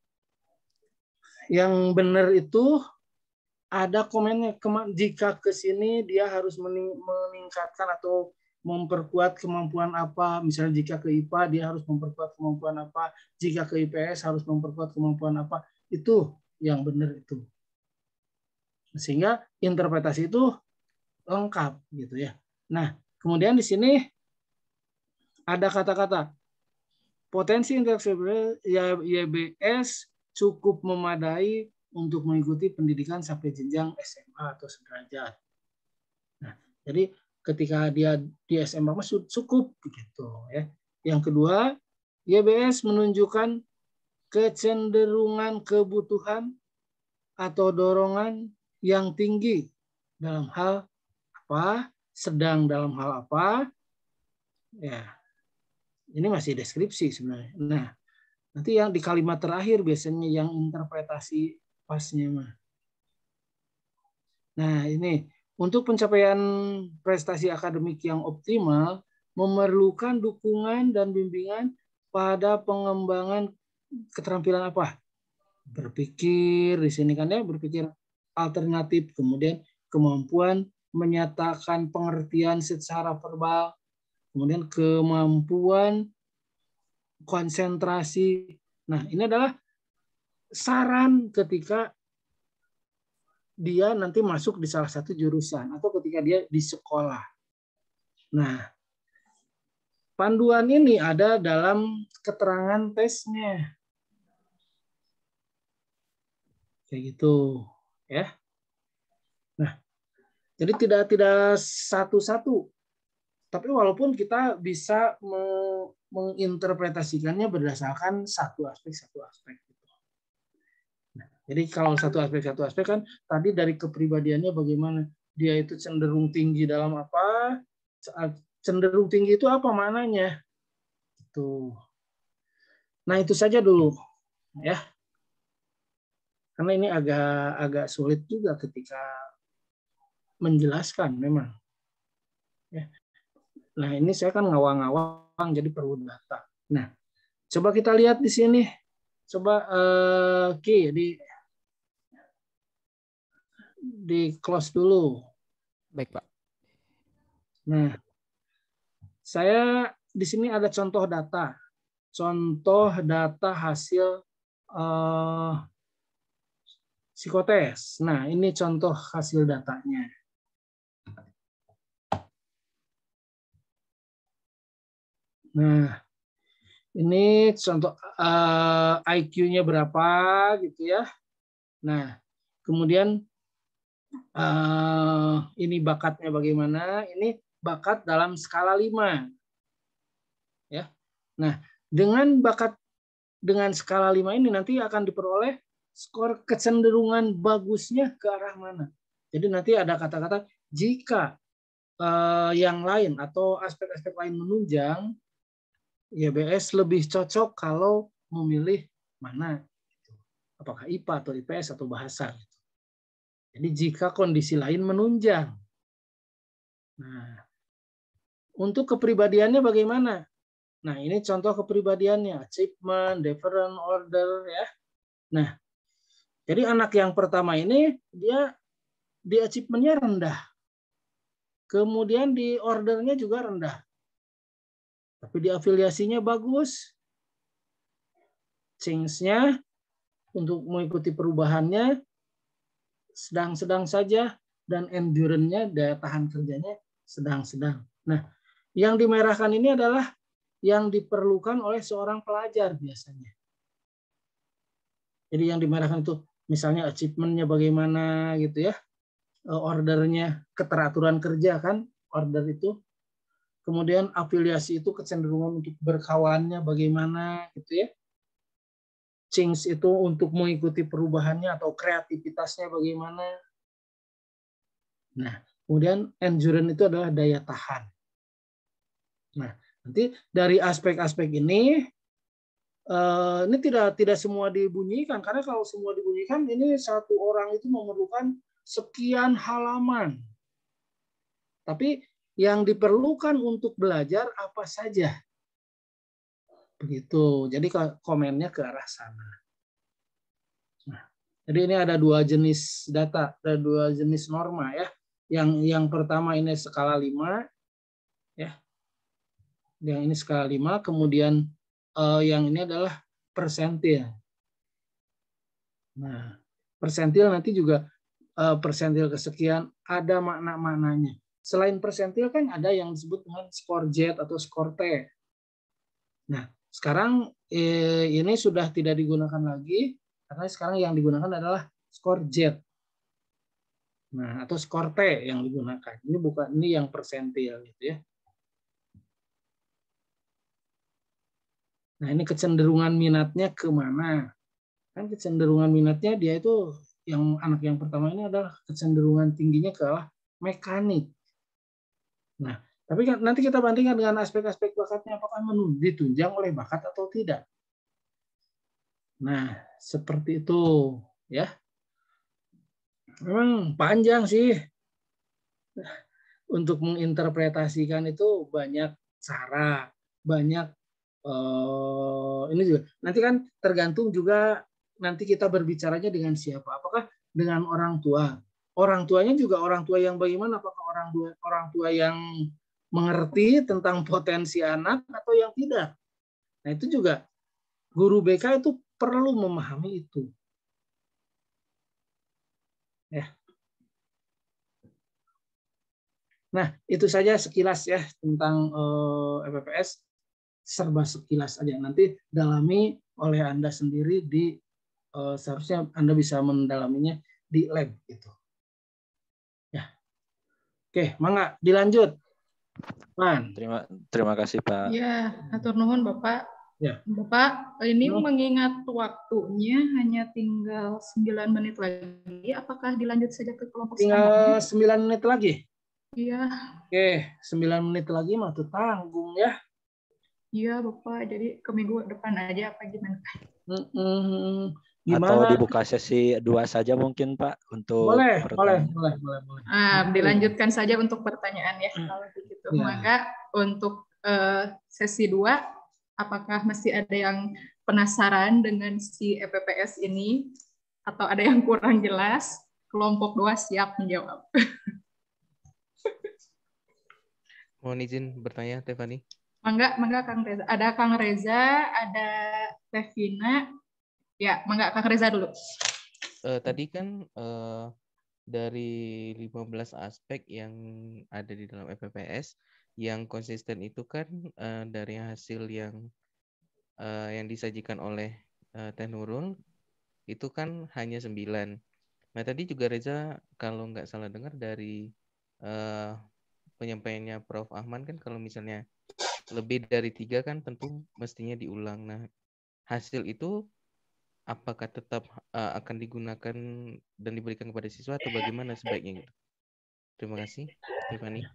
yang benar itu ada komennya, jika ke sini dia harus meningkatkan atau memperkuat kemampuan apa, misalnya jika ke I P A dia harus memperkuat kemampuan apa, jika ke I P S harus memperkuat kemampuan apa. itu yang benar itu. Sehingga interpretasi itu lengkap gitu ya. Nah, kemudian di sini ada kata-kata potensi interaksi Y B S cukup memadai untuk mengikuti pendidikan sampai jenjang S M A atau sederajat. Nah, jadi ketika dia di S M A cukup begitu ya. Yang kedua, Y B S menunjukkan kecenderungan kebutuhan atau dorongan yang tinggi dalam hal apa, sedang dalam hal apa, ya ini masih deskripsi sebenarnya. Nah, nanti yang di kalimat terakhir biasanya yang interpretasi pasnya mah. Nah, ini untuk pencapaian prestasi akademik yang optimal memerlukan dukungan dan bimbingan pada pengembangan keterampilan apa? Berpikir di sini kan ya, berpikir alternatif, kemudian kemampuan menyatakan pengertian secara verbal, kemudian kemampuan konsentrasi. Nah, ini adalah saran ketika dia nanti masuk di salah satu jurusan atau ketika dia di sekolah. Nah, panduan ini ada dalam keterangan tesnya. Kayak gitu, ya. Nah, jadi tidak tidak satu-satu. Tapi walaupun kita bisa menginterpretasikannya berdasarkan satu aspek satu aspek. Nah, jadi kalau satu aspek satu aspek kan tadi dari kepribadiannya bagaimana dia itu cenderung tinggi dalam apa, cenderung tinggi itu apa maknanya? Itu. Nah itu saja dulu, ya. Karena ini agak agak sulit juga ketika menjelaskan memang. Ya. Nah, ini saya kan ngawang-ngawang jadi perlu data. Nah, coba kita lihat di sini. Coba uh, Ki di di close dulu. Baik, Pak. Nah, saya di sini ada contoh data. Contoh data hasil uh, psikotes. Nah, ini contoh hasil datanya. Nah, ini contoh uh, I Q-nya berapa gitu ya. Nah, kemudian uh, ini bakatnya bagaimana? Ini bakat dalam skala lima. Ya. Nah, dengan bakat dengan skala lima ini nanti akan diperoleh skor kecenderungan bagusnya ke arah mana. Jadi nanti ada kata-kata jika uh, yang lain atau aspek-aspek lain menunjang, Y B S lebih cocok kalau memilih mana, apakah I P A atau I P S atau bahasa. Jadi jika kondisi lain menunjang. Nah, untuk kepribadiannya bagaimana? Nah, ini contoh kepribadiannya, achievement, deferent, order, ya. Nah, jadi anak yang pertama ini dia di achievement-nya rendah, kemudian di ordernya juga rendah. Tapi di afiliasinya bagus, change-nya untuk mengikuti perubahannya sedang-sedang saja, dan endurance-nya, daya tahan kerjanya sedang-sedang. Nah, yang dimerahkan ini adalah yang diperlukan oleh seorang pelajar biasanya. Jadi yang dimerahkan itu misalnya achievement-nya bagaimana gitu ya, ordernya, keteraturan kerja kan, order itu. Kemudian afiliasi itu kecenderungan untuk berkawannya bagaimana gitu ya. Change itu untuk mengikuti perubahannya atau kreativitasnya bagaimana. Nah, kemudian endurance itu adalah daya tahan. Nah, nanti dari aspek-aspek ini, eh, ini tidak tidak semua dibunyikan, karena kalau semua dibunyikan ini satu orang itu memerlukan sekian halaman. Tapi yang diperlukan untuk belajar apa saja. Begitu. Jadi komennya ke arah sana. Nah, jadi ini ada dua jenis data, ada dua jenis norma ya. Yang yang pertama ini skala lima ya. Yang ini skala lima, kemudian eh, yang ini adalah persentil. Nah, persentil nanti juga uh, persentil kesekian ada makna-maknanya. Selain persentil kan ada yang disebut dengan skor Z atau skor T. Nah, sekarang eh, ini sudah tidak digunakan lagi karena sekarang yang digunakan adalah skor Z. Nah, atau skor T yang digunakan. Ini bukan ini yang persentil gitu ya. Nah, ini kecenderungan minatnya kemana? Kan kecenderungan minatnya dia itu yang anak yang pertama ini adalah kecenderungan tingginya ke arah mekanik. Nah, tapi kan nanti kita bandingkan dengan aspek-aspek bakatnya apakah ditunjang oleh bakat atau tidak. Nah, seperti itu ya. Memang panjang sih untuk menginterpretasikan itu banyak cara, banyak eh, ini juga. Nanti kan tergantung juga nanti kita berbicaranya dengan siapa. Apakah dengan orang tua? Orang tuanya juga orang tua yang bagaimana? Apakah orang tua orang tua yang mengerti tentang potensi anak atau yang tidak? Nah, itu juga guru B K itu perlu memahami itu. Ya. Nah, itu saja sekilas ya tentang eh, F P P S, serba sekilas aja. Nanti dalami oleh Anda sendiri di eh, seharusnya Anda bisa mendalaminya di lab gitu. Ya. Oke, mangga dilanjut. Man. Terima terima kasih Pak. Ya, atur nuhun Bapak. Ya. Bapak, ini Hmm. mengingat waktunya hanya tinggal sembilan menit lagi, apakah dilanjut saja ke kelompok Tinggal selanjutnya? sembilan menit lagi. Iya. Oke, sembilan menit lagi mah tuh tanggung ya. Iya, Bapak. Jadi ke minggu depan aja apa gimana? Hmm, Atau gimana? dibuka sesi dua saja mungkin Pak untuk Boleh, boleh, pertanyaan. boleh, boleh, boleh. Ah, dilanjutkan saja untuk pertanyaan ya kalau begitu. Ya. Maka untuk eh, sesi dua, apakah masih ada yang penasaran dengan si E P P S ini atau ada yang kurang jelas? Kelompok dua siap menjawab. Mohon izin bertanya, Tefani. Mangga, mangga Kang Reza. Ada Kang Reza, ada Tevina. Ya, mangga Kang Reza dulu. Uh, tadi kan uh, dari lima belas aspek yang ada di dalam F P P S, yang konsisten itu kan uh, dari hasil yang uh, yang disajikan oleh uh, Teh Nurul itu kan hanya sembilan. Nah tadi juga Reza kalau nggak salah dengar dari uh, penyampaiannya Prof Ahmad kan kalau misalnya lebih dari tiga kan tentu mestinya diulang. Nah hasil itu apakah tetap uh, akan digunakan dan diberikan kepada siswa atau bagaimana sebaiknya gitu? Terima kasih, Tiffany.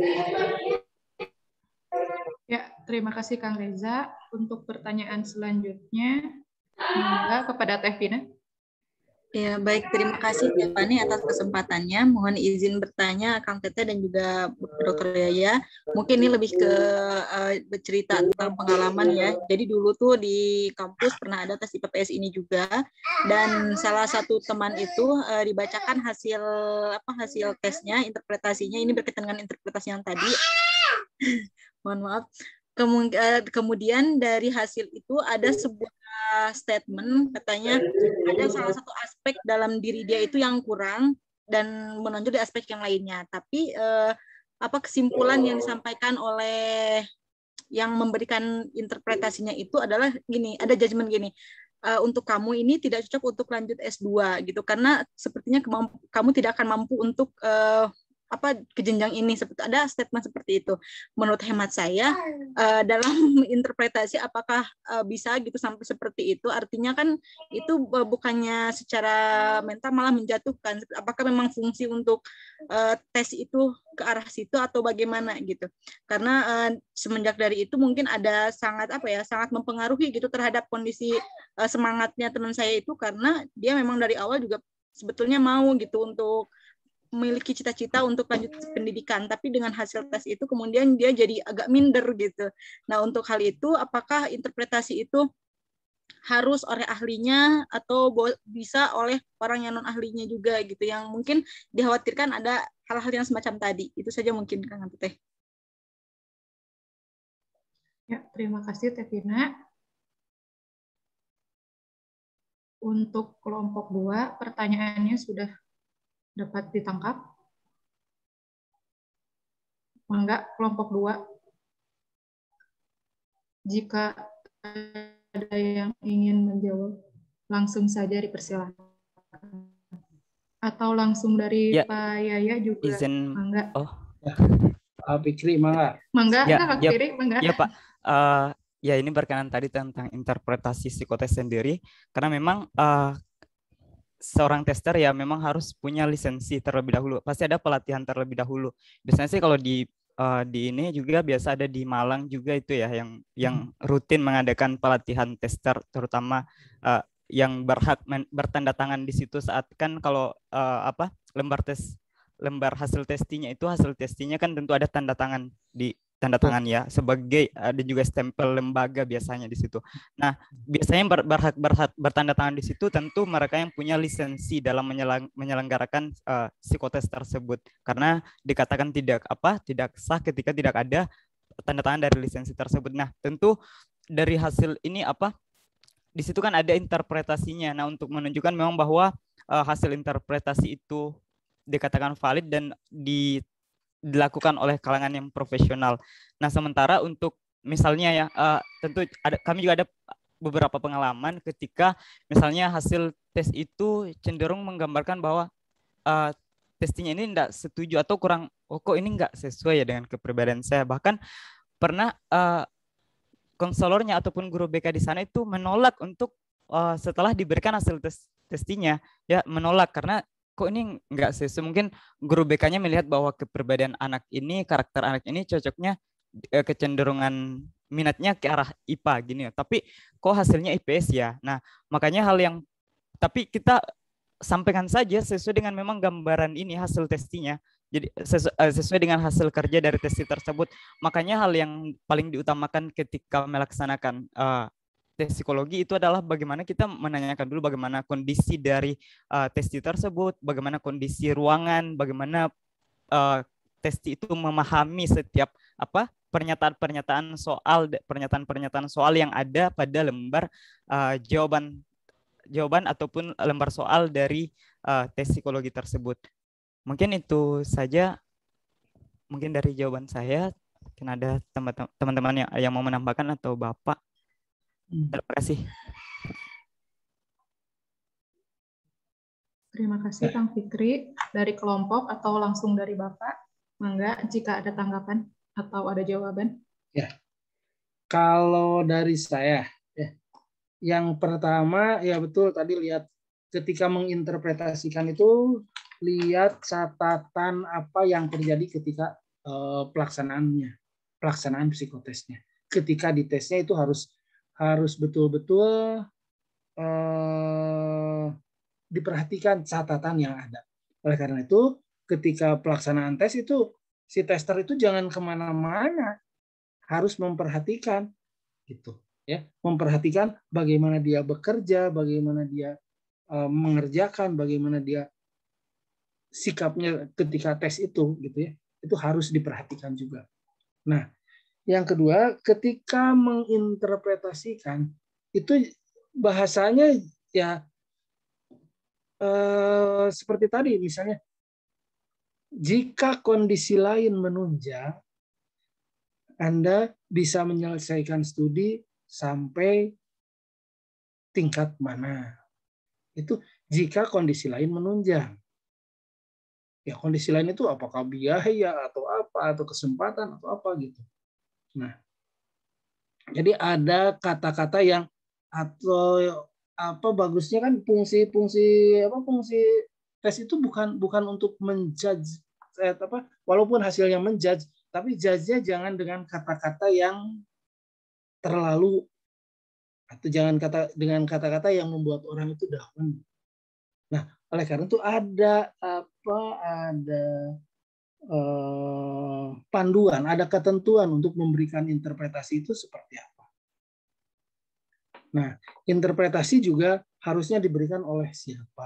Ya, terima kasih Kang Reza. Untuk pertanyaan selanjutnya, mangga kepada Tevina. Ya, baik. Terima kasih Tiffany atas kesempatannya. Mohon izin bertanya Kang Tete dan juga Dokter Yaya. Mungkin ini lebih ke uh, bercerita tentang pengalaman ya. Jadi dulu tuh di kampus pernah ada tes I P P S ini juga. Dan salah satu teman itu uh, dibacakan hasil apa hasil tesnya, interpretasinya. Ini berkaitan dengan interpretasi yang tadi. Mohon maaf. Kemudian dari hasil itu ada sebuah statement katanya ada salah satu aspek dalam diri dia itu yang kurang dan menonjol di aspek yang lainnya. Tapi eh, apa kesimpulan yang disampaikan oleh yang memberikan interpretasinya itu adalah gini, ada judgement gini. Uh, untuk kamu ini tidak cocok untuk lanjut S dua gitu karena sepertinya kamu tidak akan mampu untuk uh, apa ke jenjang ini, seperti ada statement seperti itu. Menurut hemat saya uh, dalam interpretasi apakah uh, bisa gitu sampai seperti itu, artinya kan itu uh, bukannya secara mental malah menjatuhkan. Apakah memang fungsi untuk uh, tes itu ke arah situ atau bagaimana gitu? Karena uh, semenjak dari itu mungkin ada sangat apa ya sangat mempengaruhi gitu terhadap kondisi uh, semangatnya teman saya itu, karena dia memang dari awal juga sebetulnya mau gitu untuk memiliki cita-cita untuk lanjut pendidikan, tapi dengan hasil tes itu kemudian dia jadi agak minder gitu. Nah, untuk hal itu apakah interpretasi itu harus oleh ahlinya atau bisa oleh orang yang non ahlinya juga gitu, yang mungkin dikhawatirkan ada hal-hal yang semacam tadi. Itu saja mungkin Kang Teh. Ya, terima kasih Tevina. untuk kelompok dua, pertanyaannya sudah dapat ditangkap? Enggak, kelompok dua. Jika ada yang ingin menjawab, langsung saja dipersilakan. Atau langsung dari Ya, Pak Yaya juga. izin. Mangga. Oh. Pak Fikri, mangga. Mangga, Ya, Kak ya, Fikri, mangga. ya Pak. Uh, ya ini berkenan tadi tentang interpretasi psikotes sendiri, karena memang uh, seorang tester ya memang harus punya lisensi terlebih dahulu. Pasti ada pelatihan terlebih dahulu. Biasanya sih kalau di uh, di ini juga biasa ada di Malang juga itu ya yang yang rutin mengadakan pelatihan tester, terutama uh, yang berhak men- bertanda tangan di situ saat kan kalau uh, apa lembar tes lembar hasil testinya itu hasil testinya kan tentu ada tanda tangan di tanda tangan ya sebagai ada juga stempel lembaga biasanya di situ. Nah, biasanya ber, berhak, berhak bertanda tangan di situ tentu mereka yang punya lisensi dalam menyelang, menyelenggarakan uh, psikotes tersebut karena dikatakan tidak apa tidak sah ketika tidak ada tanda tangan dari lisensi tersebut. Nah, tentu dari hasil ini apa di situ kan ada interpretasinya. Nah, untuk menunjukkan memang bahwa uh, hasil interpretasi itu dikatakan valid dan di dilakukan oleh kalangan yang profesional. Nah, sementara untuk misalnya ya, uh, tentu ada, kami juga ada beberapa pengalaman ketika misalnya hasil tes itu cenderung menggambarkan bahwa uh, tesnya ini tidak setuju atau kurang, oh kok ini nggak sesuai ya dengan kepribadian saya. Bahkan pernah uh, konselornya ataupun guru B K di sana itu menolak untuk uh, setelah diberikan hasil tes testinya, ya menolak karena kok ini nggak sesuai. Mungkin guru B K-nya melihat bahwa kepribadian anak ini, karakter anak ini cocoknya eh, kecenderungan minatnya ke arah I P A gini. Tapi kok hasilnya I P S ya. Nah, makanya hal yang tapi kita sampaikan saja sesuai dengan memang gambaran ini hasil testinya. Jadi sesu, sesuai dengan hasil kerja dari testi tersebut. Makanya hal yang paling diutamakan ketika melaksanakan uh, tes psikologi itu adalah bagaimana kita menanyakan dulu bagaimana kondisi dari uh, testi tersebut, bagaimana kondisi ruangan, bagaimana uh, testi itu memahami setiap apa pernyataan-pernyataan soal, pernyataan-pernyataan soal yang ada pada lembar uh, jawaban jawaban ataupun lembar soal dari uh, tes psikologi tersebut. Mungkin itu saja. Mungkin dari jawaban saya. Mungkin ada teman-teman yang yang mau menambahkan atau Bapak. Terima kasih. Terima kasih Kang Fikri. Dari kelompok atau langsung dari Bapak? Mangga jika ada tanggapan atau ada jawaban. Ya, kalau dari saya, ya, yang pertama ya betul tadi lihat ketika menginterpretasikan itu lihat catatan apa yang terjadi ketika uh, pelaksanaannya, pelaksanaan psikotesnya. Ketika di tesnya itu harus harus betul-betul eh, diperhatikan catatan yang ada. Oleh karena itu, ketika pelaksanaan tes itu, si tester itu jangan kemana-mana, harus memperhatikan, gitu, ya, memperhatikan bagaimana dia bekerja, bagaimana dia eh, mengerjakan, bagaimana dia sikapnya ketika tes itu, gitu ya, itu harus diperhatikan juga. Nah. Yang kedua, ketika menginterpretasikan itu bahasanya ya eh, seperti tadi misalnya, jika kondisi lain menunjang, Anda bisa menyelesaikan studi sampai tingkat mana. Itu jika kondisi lain menunjang. Ya kondisi lain itu apakah biaya atau apa atau kesempatan atau apa gitu. Nah, jadi ada kata-kata yang atau apa bagusnya kan fungsi-fungsi apa fungsi tes itu bukan bukan untuk menjudge apa walaupun hasilnya menjudge, tapi judge-nya jangan dengan kata-kata yang terlalu atau jangan kata dengan kata-kata yang membuat orang itu down. Nah, oleh karena itu ada apa ada Eh, panduan, ada ketentuan untuk memberikan interpretasi itu seperti apa. Nah, interpretasi juga harusnya diberikan oleh siapa.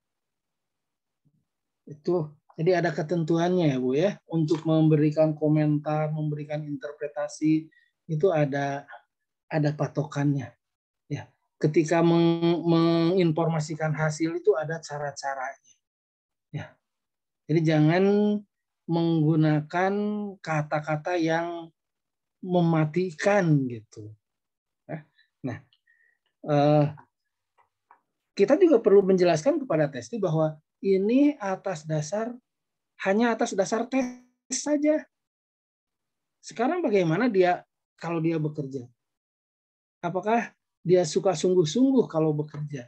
Itu, jadi ada ketentuannya ya Bu ya, untuk memberikan komentar, memberikan interpretasi itu ada ada patokannya. Ya, ketika meng, menginformasikan hasil itu ada cara-caranya. Ya. Jadi jangan menggunakan kata-kata yang mematikan gitu. Nah, eh, kita juga perlu menjelaskan kepada testi bahwa ini atas dasar hanya atas dasar tes saja. Sekarang bagaimana dia kalau dia bekerja? Apakah dia suka sungguh-sungguh kalau bekerja?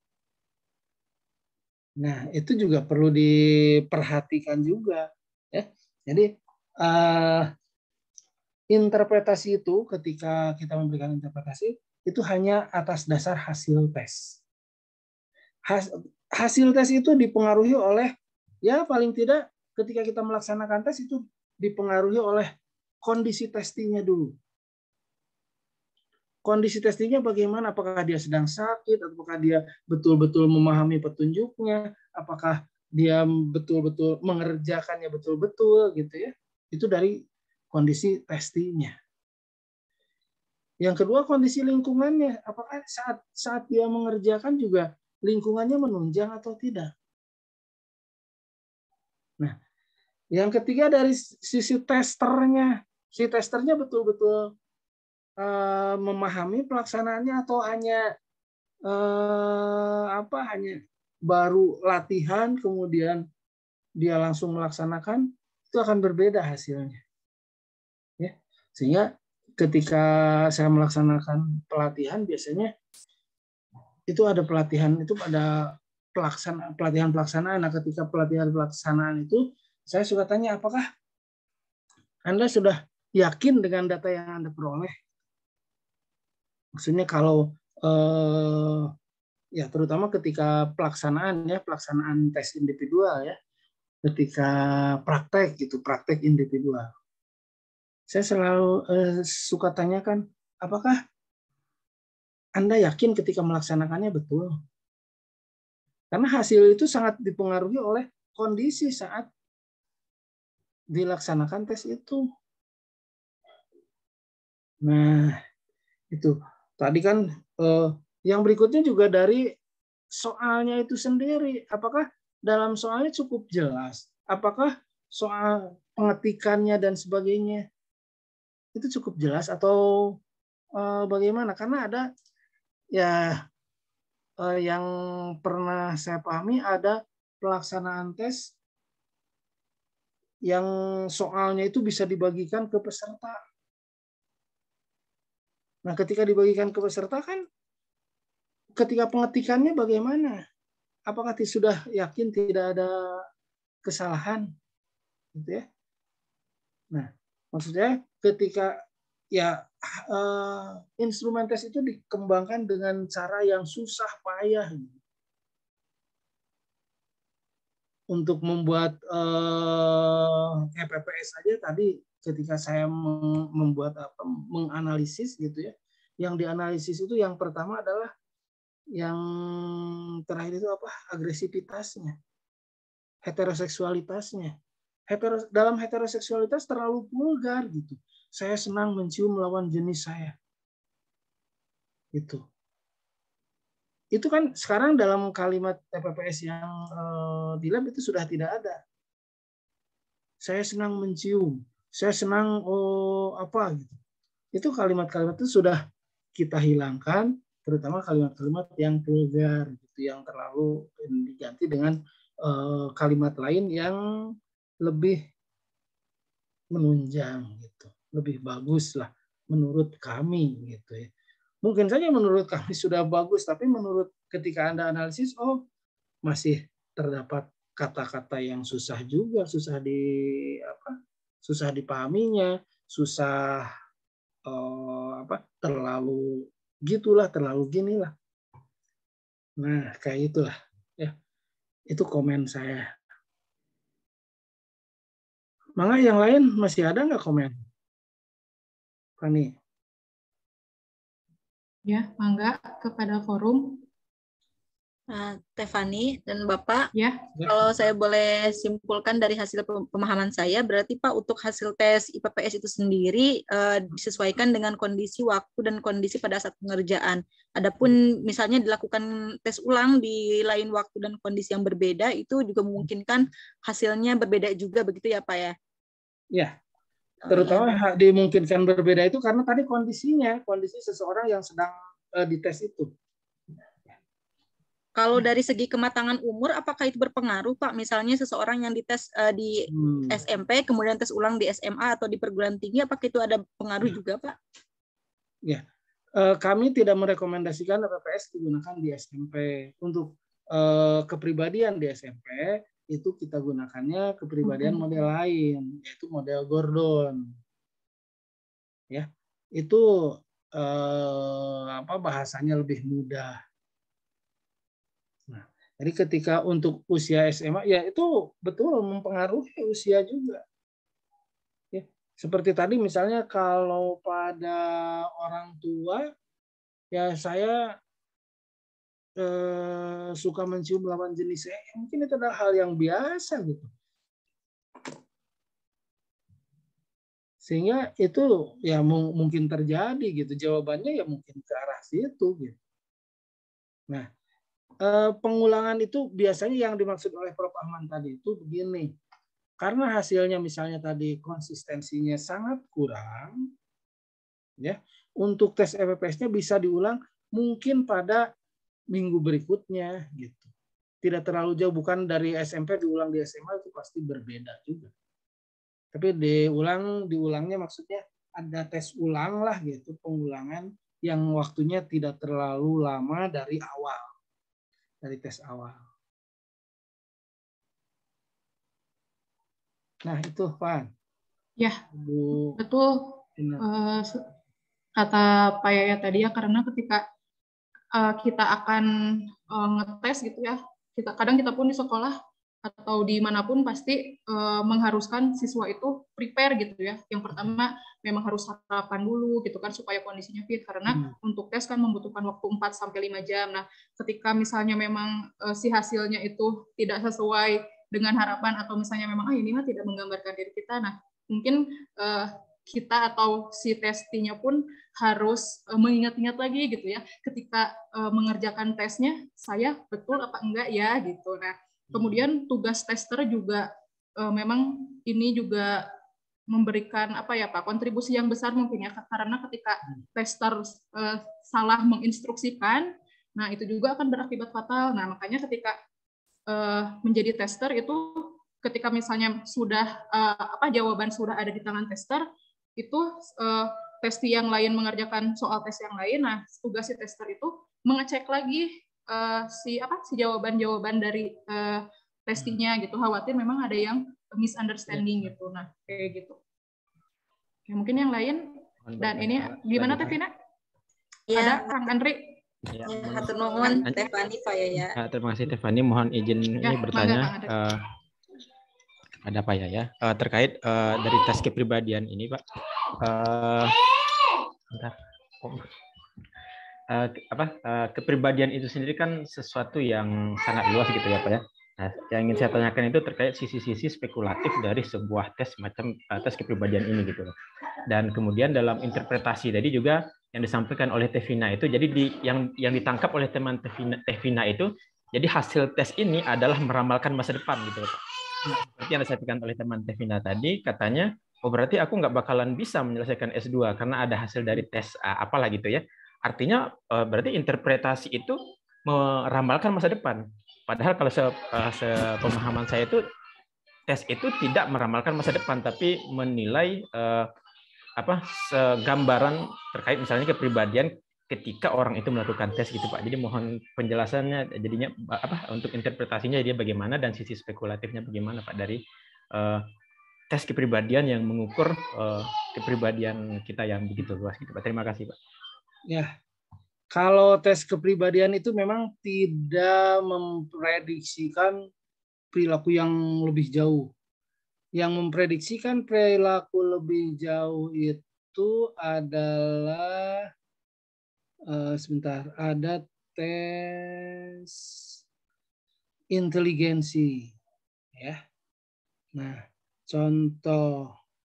Nah, itu juga perlu diperhatikan juga, ya. Jadi uh, interpretasi itu ketika kita memberikan interpretasi itu hanya atas dasar hasil tes. Has, hasil tes itu dipengaruhi oleh, ya paling tidak ketika kita melaksanakan tes itu dipengaruhi oleh kondisi testingnya dulu. Kondisi testingnya bagaimana? Apakah dia sedang sakit? Apakah dia betul-betul memahami petunjuknya? Apakah dia betul-betul mengerjakannya betul-betul gitu ya? Itu dari kondisi testingnya. Yang kedua kondisi lingkungannya. Apakah saat saat dia mengerjakan juga lingkungannya menunjang atau tidak? Nah, yang ketiga dari sisi testernya, si testernya betul-betul uh, memahami pelaksanaannya atau hanya uh, apa? Hanya baru latihan kemudian dia langsung melaksanakan, itu akan berbeda hasilnya. Ya, sehingga ketika saya melaksanakan pelatihan biasanya itu ada pelatihan itu ada pelaksanaan pelatihan pelaksanaan. Nah, ketika pelatihan pelaksanaan itu saya suka tanya, apakah Anda sudah yakin dengan data yang Anda peroleh? Maksudnya kalau eh, ya terutama ketika pelaksanaan ya pelaksanaan tes individual ya, ketika praktek gitu praktek individual, saya selalu eh, suka tanyakan, apakah Anda yakin ketika melaksanakannya betul? Karena hasil itu sangat dipengaruhi oleh kondisi saat dilaksanakan tes itu. Nah, itu. Tadi kan eh, yang berikutnya juga dari soalnya itu sendiri. Apakah dalam soalnya cukup jelas? Apakah soal pengetikannya dan sebagainya itu cukup jelas atau eh, bagaimana? Karena ada ya eh, yang pernah saya pahami ada pelaksanaan tes yang soalnya itu bisa dibagikan ke peserta. Nah, ketika dibagikan ke peserta kan ketika pengetikannya bagaimana? Apakah sudah yakin tidak ada kesalahan? Gitu ya. Nah, maksudnya ketika ya uh, instrumen tes itu dikembangkan dengan cara yang susah payah gitu. Untuk membuat uh, E P P S saja tadi ketika saya membuat apa menganalisis gitu ya, yang dianalisis itu yang pertama adalah yang terakhir itu apa agresivitasnya, heteroseksualitasnya. Hetero, dalam heteroseksualitas terlalu vulgar gitu. Saya senang mencium lawan jenis saya. Itu. Itu kan sekarang dalam kalimat T P P S yang uh, di lab itu sudah tidak ada. Saya senang mencium, saya senang oh apa gitu. Itu kalimat-kalimat itu sudah kita hilangkan, terutama kalimat-kalimat yang vulgar gitu, yang terlalu diganti dengan uh, kalimat lain yang lebih menunjang gitu, lebih bagus lah menurut kami gitu ya. Mungkin saja menurut kami sudah bagus, tapi menurut ketika Anda analisis, oh masih terdapat kata-kata yang susah juga, susah di apa, susah dipahaminya, susah eh, apa, terlalu gitulah, terlalu ginilah. Nah, kayak itulah ya. Itu komen saya. Mangga yang lain masih ada nggak komen? Fani. Ya, mangga kepada forum. Uh, Tefani dan Bapak, ya. Kalau saya boleh simpulkan dari hasil pemahaman saya, berarti Pak untuk hasil tes I P P S itu sendiri uh, disesuaikan dengan kondisi waktu dan kondisi pada saat pengerjaan. Adapun misalnya dilakukan tes ulang di lain waktu dan kondisi yang berbeda, itu juga memungkinkan hasilnya berbeda juga, begitu ya Pak ya? Ya, terutama oh, ya. dimungkinkan berbeda itu karena tadi kondisinya, kondisi seseorang yang sedang uh, dites itu. Kalau dari segi kematangan umur, apakah itu berpengaruh, Pak? Misalnya seseorang yang dites uh, di hmm. S M P, kemudian tes ulang di S M A atau di perguruan tinggi, apakah itu ada pengaruh juga, Pak? Ya, uh, kami tidak merekomendasikan P P S digunakan di S M P. Untuk uh, kepribadian di S M P, itu kita gunakannya kepribadian hmm. model lain, yaitu model Gordon. Ya, itu uh, apa bahasanya lebih mudah. Nah, jadi ketika untuk usia S M A, ya itu betul mempengaruhi usia juga. Ya, seperti tadi misalnya kalau pada orang tua, ya saya eh, suka mencium lawan jenis, eh, mungkin itu adalah hal yang biasa gitu. Sehingga itu ya mungkin terjadi gitu. Jawabannya ya mungkin ke arah situ gitu. Nah, pengulangan itu biasanya yang dimaksud oleh Prof Ahmad tadi itu begini, karena hasilnya misalnya tadi konsistensinya sangat kurang, ya untuk tes F P P S-nya bisa diulang mungkin pada minggu berikutnya gitu, tidak terlalu jauh, bukan dari S M P diulang di S M A itu pasti berbeda juga, tapi diulang diulangnya maksudnya ada tes ulang lah gitu, pengulangan yang waktunya tidak terlalu lama dari awal. Dari tes awal. Nah itu Pak. Ya, Bu, betul. Uh, kata Pak Yaya tadi ya, karena ketika uh, kita akan uh, ngetes gitu ya, kita kadang kita pun di sekolah atau dimanapun pasti uh, mengharuskan siswa itu prepare gitu ya. Yang pertama memang harus sarapan dulu gitu kan supaya kondisinya fit, karena hmm. untuk tes kan membutuhkan waktu empat sampai lima jam. Nah, ketika misalnya memang uh, si hasilnya itu tidak sesuai dengan harapan atau misalnya memang ah ini mah tidak menggambarkan diri kita, nah mungkin uh, kita atau si testinya pun harus uh, mengingat-ingat lagi gitu ya, ketika uh, mengerjakan tesnya saya betul apa enggak ya gitu. Nah, kemudian tugas tester juga uh, memang ini juga memberikan apa ya Pak, kontribusi yang besar mungkin ya, karena ketika tester uh, salah menginstruksikan, nah itu juga akan berakibat fatal. Nah, makanya ketika uh, menjadi tester itu ketika misalnya sudah uh, apa jawaban sudah ada di tangan tester, itu uh, testi yang lain mengerjakan soal tes yang lain, nah tugas si tester itu mengecek lagi Uh, si apa si jawaban-jawaban dari uh, testinya gitu, khawatir memang ada yang misunderstanding ya. Gitu. Nah kayak gitu. Ya, mungkin yang lain dan ini gimana Tevina? Ya. Ada Kang Andri? Ya, hatur nuhun Tefani Pak Yaya. Ya, terima kasih Tefani, mohon izin ya, ini bertanya uh, ada Pak Yaya uh, terkait uh, dari tes kepribadian ini Pak. Uh, bentar. Oh. Uh, apa uh, kepribadian itu sendiri kan sesuatu yang sangat luas gitu ya Pak ya. Nah, yang ingin saya tanyakan itu terkait sisi-sisi spekulatif dari sebuah tes macam uh, tes kepribadian ini gitu. Dan kemudian dalam interpretasi tadi juga yang disampaikan oleh Tevina itu, jadi di, yang yang ditangkap oleh teman Tevina, Tevina itu, jadi hasil tes ini adalah meramalkan masa depan gitu Pak. Seperti yang disampaikan oleh teman Tevina tadi, katanya, oh berarti aku nggak bakalan bisa menyelesaikan S dua karena ada hasil dari tes uh, apalah gitu ya. Artinya berarti interpretasi itu meramalkan masa depan. Padahal kalau sepemahaman saya itu tes itu tidak meramalkan masa depan, tapi menilai eh, apa segambaran terkait misalnya kepribadian ketika orang itu melakukan tes gitu Pak. Jadi mohon penjelasannya jadinya apa untuk interpretasinya dia bagaimana dan sisi spekulatifnya bagaimana Pak dari eh, tes kepribadian yang mengukur eh, kepribadian kita yang begitu luas gitu Pak. Terima kasih Pak. Ya, kalau tes kepribadian itu memang tidak memprediksikan perilaku yang lebih jauh. Yang memprediksikan perilaku lebih jauh itu adalah uh, sebentar, ada tes inteligensi, ya. Nah, contoh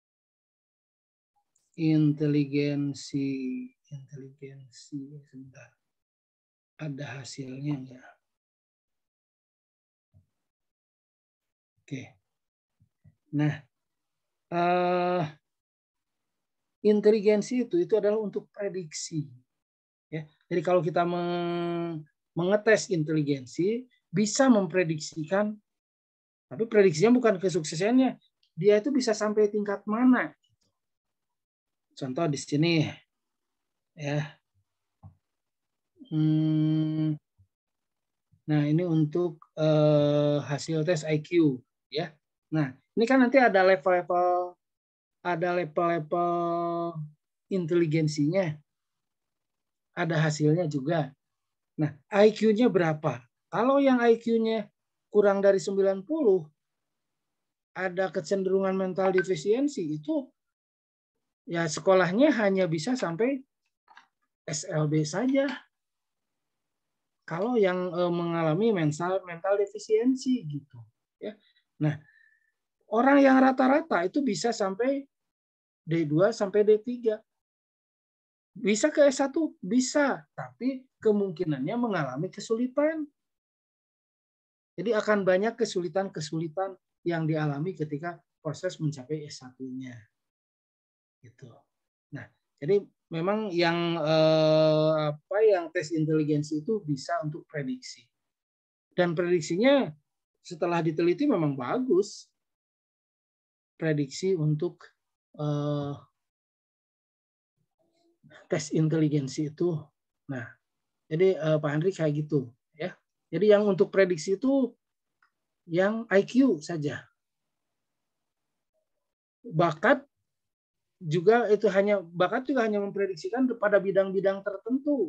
inteligensi, inteligensi, sebentar. Ada hasilnya enggak? Oke. Nah, uh, inteligensi itu itu adalah untuk prediksi. Ya, jadi kalau kita mengetes inteligensi, bisa memprediksikan, tapi prediksinya bukan kesuksesannya, dia itu bisa sampai tingkat mana. Contoh di sini, ya. Hmm, nah ini untuk uh, hasil tes I Q, ya. Nah ini kan nanti ada level-level, ada level-level inteligensinya, ada hasilnya juga. Nah I Q-nya berapa? Kalau yang I Q-nya kurang dari sembilan puluh, ada kecenderungan mental defisiensi, itu ya sekolahnya hanya bisa sampai S L B saja. Kalau yang e, mengalami mental mental defisiensi gitu, ya. Nah, orang yang rata-rata itu bisa sampai D dua sampai D tiga. Bisa ke S satu, bisa, tapi kemungkinannya mengalami kesulitan. Jadi akan banyak kesulitan-kesulitan yang dialami ketika proses mencapai S satu-nya. Gitu. Nah, jadi memang yang eh, apa yang tes inteligensi itu bisa untuk prediksi. Dan prediksinya setelah diteliti memang bagus. Prediksi untuk eh, tes inteligensi itu. Nah, jadi eh, Pak Andri kayak gitu, ya. Jadi yang untuk prediksi itu yang I Q saja. Bakat juga itu hanya bakat juga hanya memprediksikan pada bidang-bidang tertentu.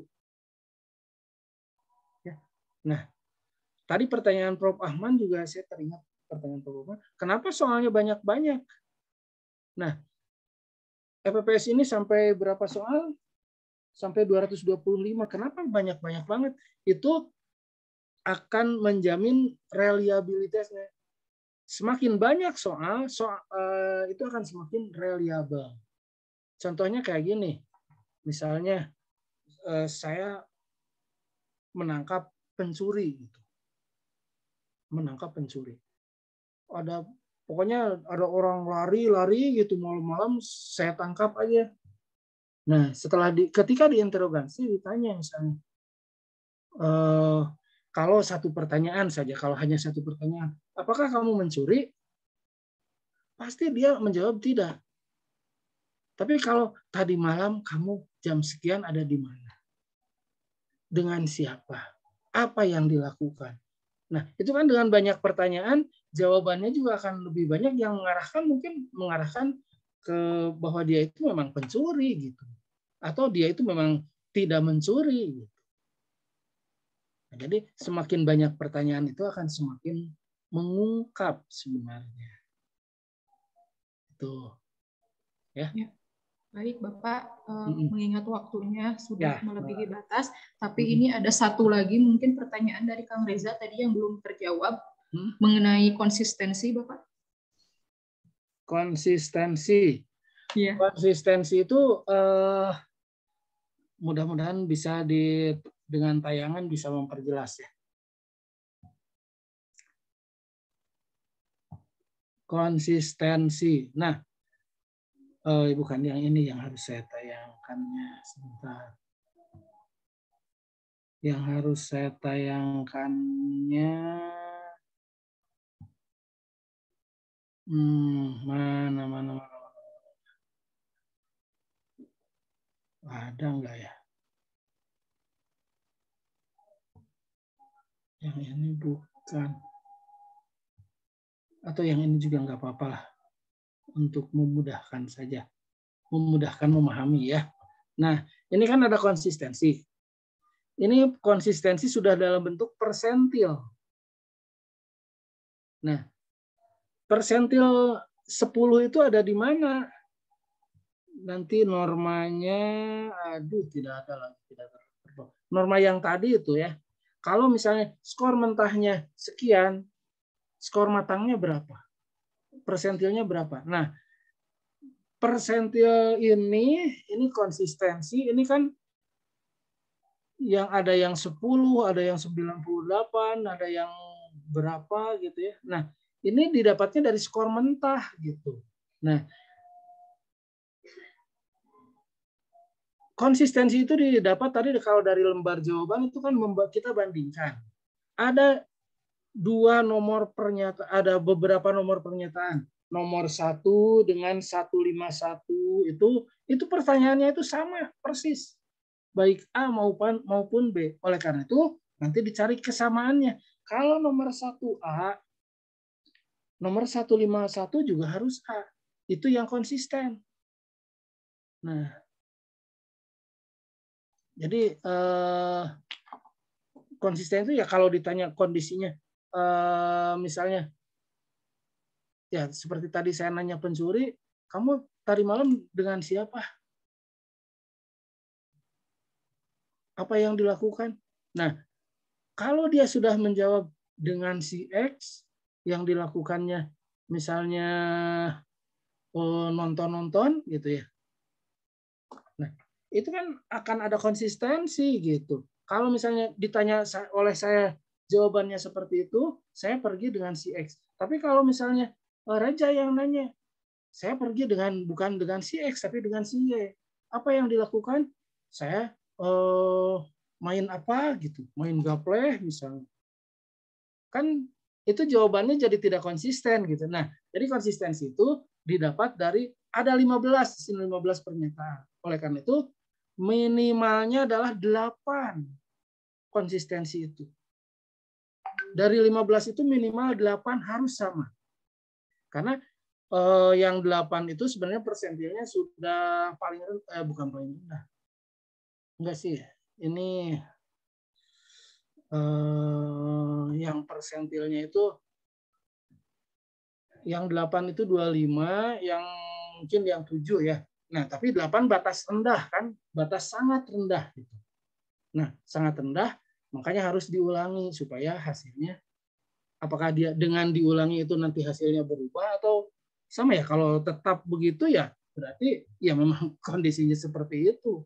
Ya. Nah, tadi pertanyaan Prof Ahman juga saya teringat pertanyaan Prof Ahman. Kenapa soalnya banyak-banyak? Nah, E P P S ini sampai berapa soal? Sampai dua ratus dua puluh lima. Kenapa banyak-banyak banget? Itu akan menjamin reliabilitasnya. Semakin banyak soal, soal uh, itu akan semakin reliable. Contohnya kayak gini, misalnya uh, saya menangkap pencuri, gitu. menangkap pencuri. Ada pokoknya ada orang lari-lari gitu malam-malam, saya tangkap aja. Nah setelah di, ketika diinterogasi ditanya misalnya, uh, kalau satu pertanyaan saja, kalau hanya satu pertanyaan, apakah kamu mencuri? Pasti dia menjawab tidak. Tapi kalau tadi malam kamu jam sekian ada di mana? Dengan siapa? Apa yang dilakukan? Nah, itu kan dengan banyak pertanyaan, jawabannya juga akan lebih banyak yang mengarahkan, mungkin mengarahkan ke bahwa dia itu memang pencuri gitu. Atau dia itu memang tidak mencuri gitu. Nah, jadi semakin banyak pertanyaan itu akan semakin mengungkap sebenarnya. Itu. Ya. Ya. Baik, Bapak, uh, Mm-mm. mengingat waktunya sudah Ya. melebihi batas, tapi Mm-mm. ini ada satu lagi mungkin pertanyaan dari Kang Reza tadi yang belum terjawab hmm? mengenai konsistensi, Bapak. Konsistensi. Ya. Konsistensi itu uh, mudah-mudahan bisa di dengan tayangan bisa memperjelas ya. Konsistensi. Nah, eh, bukan yang ini yang harus saya tayangkannya sebentar. Yang harus saya tayangkannya, hmm, mana mana mana. Ada enggak ya? Yang ini bukan. Atau yang ini juga enggak apa-apa lah. Untuk memudahkan saja. Memudahkan memahami ya. Nah, ini kan ada konsistensi. Ini konsistensi sudah dalam bentuk persentil. Nah, persentil sepuluh itu ada di mana? Nanti normanya, aduh tidak ada lagi. Tidak ada. Norma yang tadi itu ya. Kalau misalnya skor mentahnya sekian, skor matangnya berapa? Persentilnya berapa? Nah, persentil ini, ini konsistensi, ini kan yang ada yang sepuluh, ada yang sembilan puluh delapan, ada yang berapa gitu ya. Nah, ini didapatnya dari skor mentah gitu. Nah, konsistensi itu didapat tadi kalau dari lembar jawaban itu kan kita bandingkan. Ada dua nomor pernyataan, ada beberapa nomor pernyataan. Nomor satu dengan seratus lima puluh satu itu itu pertanyaannya itu sama persis. Baik A maupun maupun B. Oleh karena itu nanti dicari kesamaannya. Kalau nomor satu A, nomor seratus lima puluh satu juga harus A. Itu yang konsisten. Nah, jadi eh, konsisten itu ya kalau ditanya kondisinya, eh, misalnya, ya seperti tadi saya nanya pencuri, kamu tadi malam dengan siapa? Apa yang dilakukan? Nah, kalau dia sudah menjawab dengan si X, yang dilakukannya misalnya oh, nonton-nonton gitu ya. Nah, itu kan akan ada konsistensi gitu. Kalau misalnya ditanya oleh saya jawabannya seperti itu, saya pergi dengan si X. Tapi kalau misalnya Reja yang nanya, saya pergi dengan bukan dengan si X tapi dengan si Y. Apa yang dilakukan? Saya eh, main apa gitu, main gaple misalnya. Kan itu jawabannya jadi tidak konsisten gitu. Nah, jadi konsistensi itu didapat dari ada lima belas, lima belas pernyataan. Oleh karena itu minimalnya adalah delapan konsistensi itu. Dari lima belas itu minimal delapan harus sama. Karena eh, yang delapan itu sebenarnya persentilnya sudah paling eh, bukan paling rendah. Enggak sih. Ini eh, yang persentilnya itu yang delapan itu dua puluh lima, yang mungkin yang tujuh ya. Nah, tapi delapan batas rendah kan, batas sangat rendah gitu. Nah, sangat rendah, makanya harus diulangi supaya hasilnya apakah dia dengan diulangi itu nanti hasilnya berubah atau sama ya. Kalau tetap begitu ya berarti ya memang kondisinya seperti itu.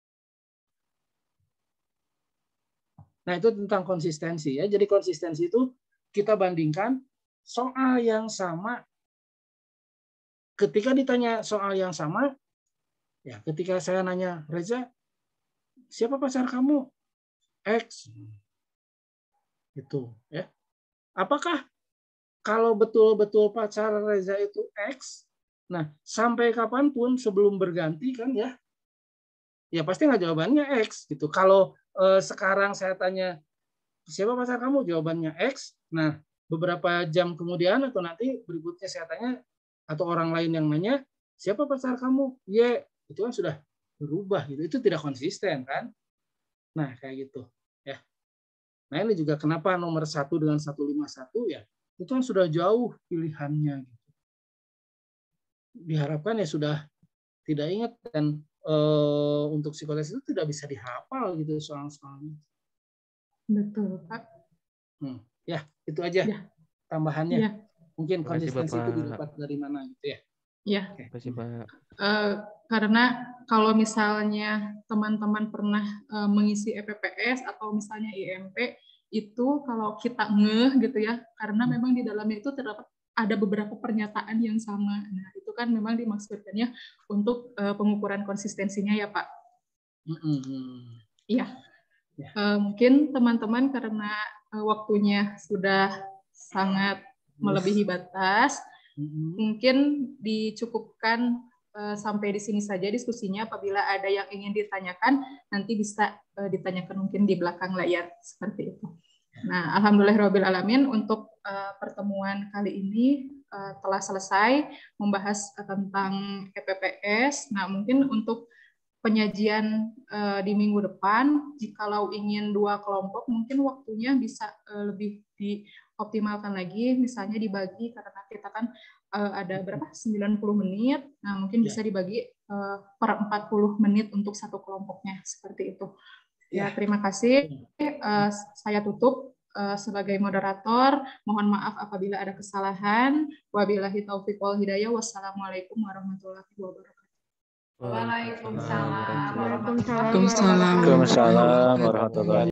Nah, itu tentang konsistensi ya. Jadi konsistensi itu kita bandingkan soal yang sama. Ketika ditanya soal yang sama, ya ketika saya nanya, Reza, siapa pacar kamu? X. Gitu ya. Apakah kalau betul-betul pacar Reza itu X, nah sampai kapanpun sebelum berganti kan ya, ya pasti nggak jawabannya X gitu. Kalau eh, sekarang saya tanya siapa pacar kamu, jawabannya X. Nah beberapa jam kemudian atau nanti berikutnya saya tanya atau orang lain yang nanya siapa pacar kamu, Y, itu kan sudah berubah gitu. Itu tidak konsisten kan? Nah kayak gitu ya. Nah ini juga kenapa nomor satu dengan seratus lima puluh satu ya, itu kan sudah jauh pilihannya gitu. Diharapkan ya sudah tidak ingat dan e, untuk psikotes itu tidak bisa dihafal gitu soal-soalnya. Betul Pak. Hmm. Ya itu aja ya. Tambahannya. Ya. Mungkin konsistensi itu didapat dari mana gitu ya. Ya. Terima kasih Pak. Uh, karena kalau misalnya teman-teman pernah uh, mengisi E P P S atau misalnya I M P itu kalau kita ngeh gitu ya, karena memang di dalamnya itu terdapat ada beberapa pernyataan yang sama. Nah itu kan memang dimaksudkannya untuk uh, pengukuran konsistensinya ya Pak. Iya. Mm-hmm. Uh, mungkin teman-teman karena uh, waktunya sudah sangat melebihi batas. Mm-hmm. Mungkin dicukupkan uh, sampai di sini saja diskusinya. Apabila ada yang ingin ditanyakan, nanti bisa uh, ditanyakan mungkin di belakang layar seperti itu. Nah, alhamdulillahirabbil alamin untuk uh, pertemuan kali ini uh, telah selesai membahas uh, tentang E P P S. Nah, mungkin untuk penyajian uh, di minggu depan, jikalau ingin dua kelompok, mungkin waktunya bisa uh, lebih dioptimalkan lagi, misalnya dibagi karena kita kan uh, ada berapa sembilan puluh menit, nah mungkin ya. Bisa dibagi uh, per empat puluh menit untuk satu kelompoknya seperti itu. Ya, terima kasih uh, saya tutup uh, sebagai moderator. Mohon maaf apabila ada kesalahan. Wabillahi taufiq wal hidayah. Wassalamualaikum warahmatullahi wabarakatuh. Waalaikumsalam warahmatullahi Waalaikumsalam warahmatullahi wabarakatuh.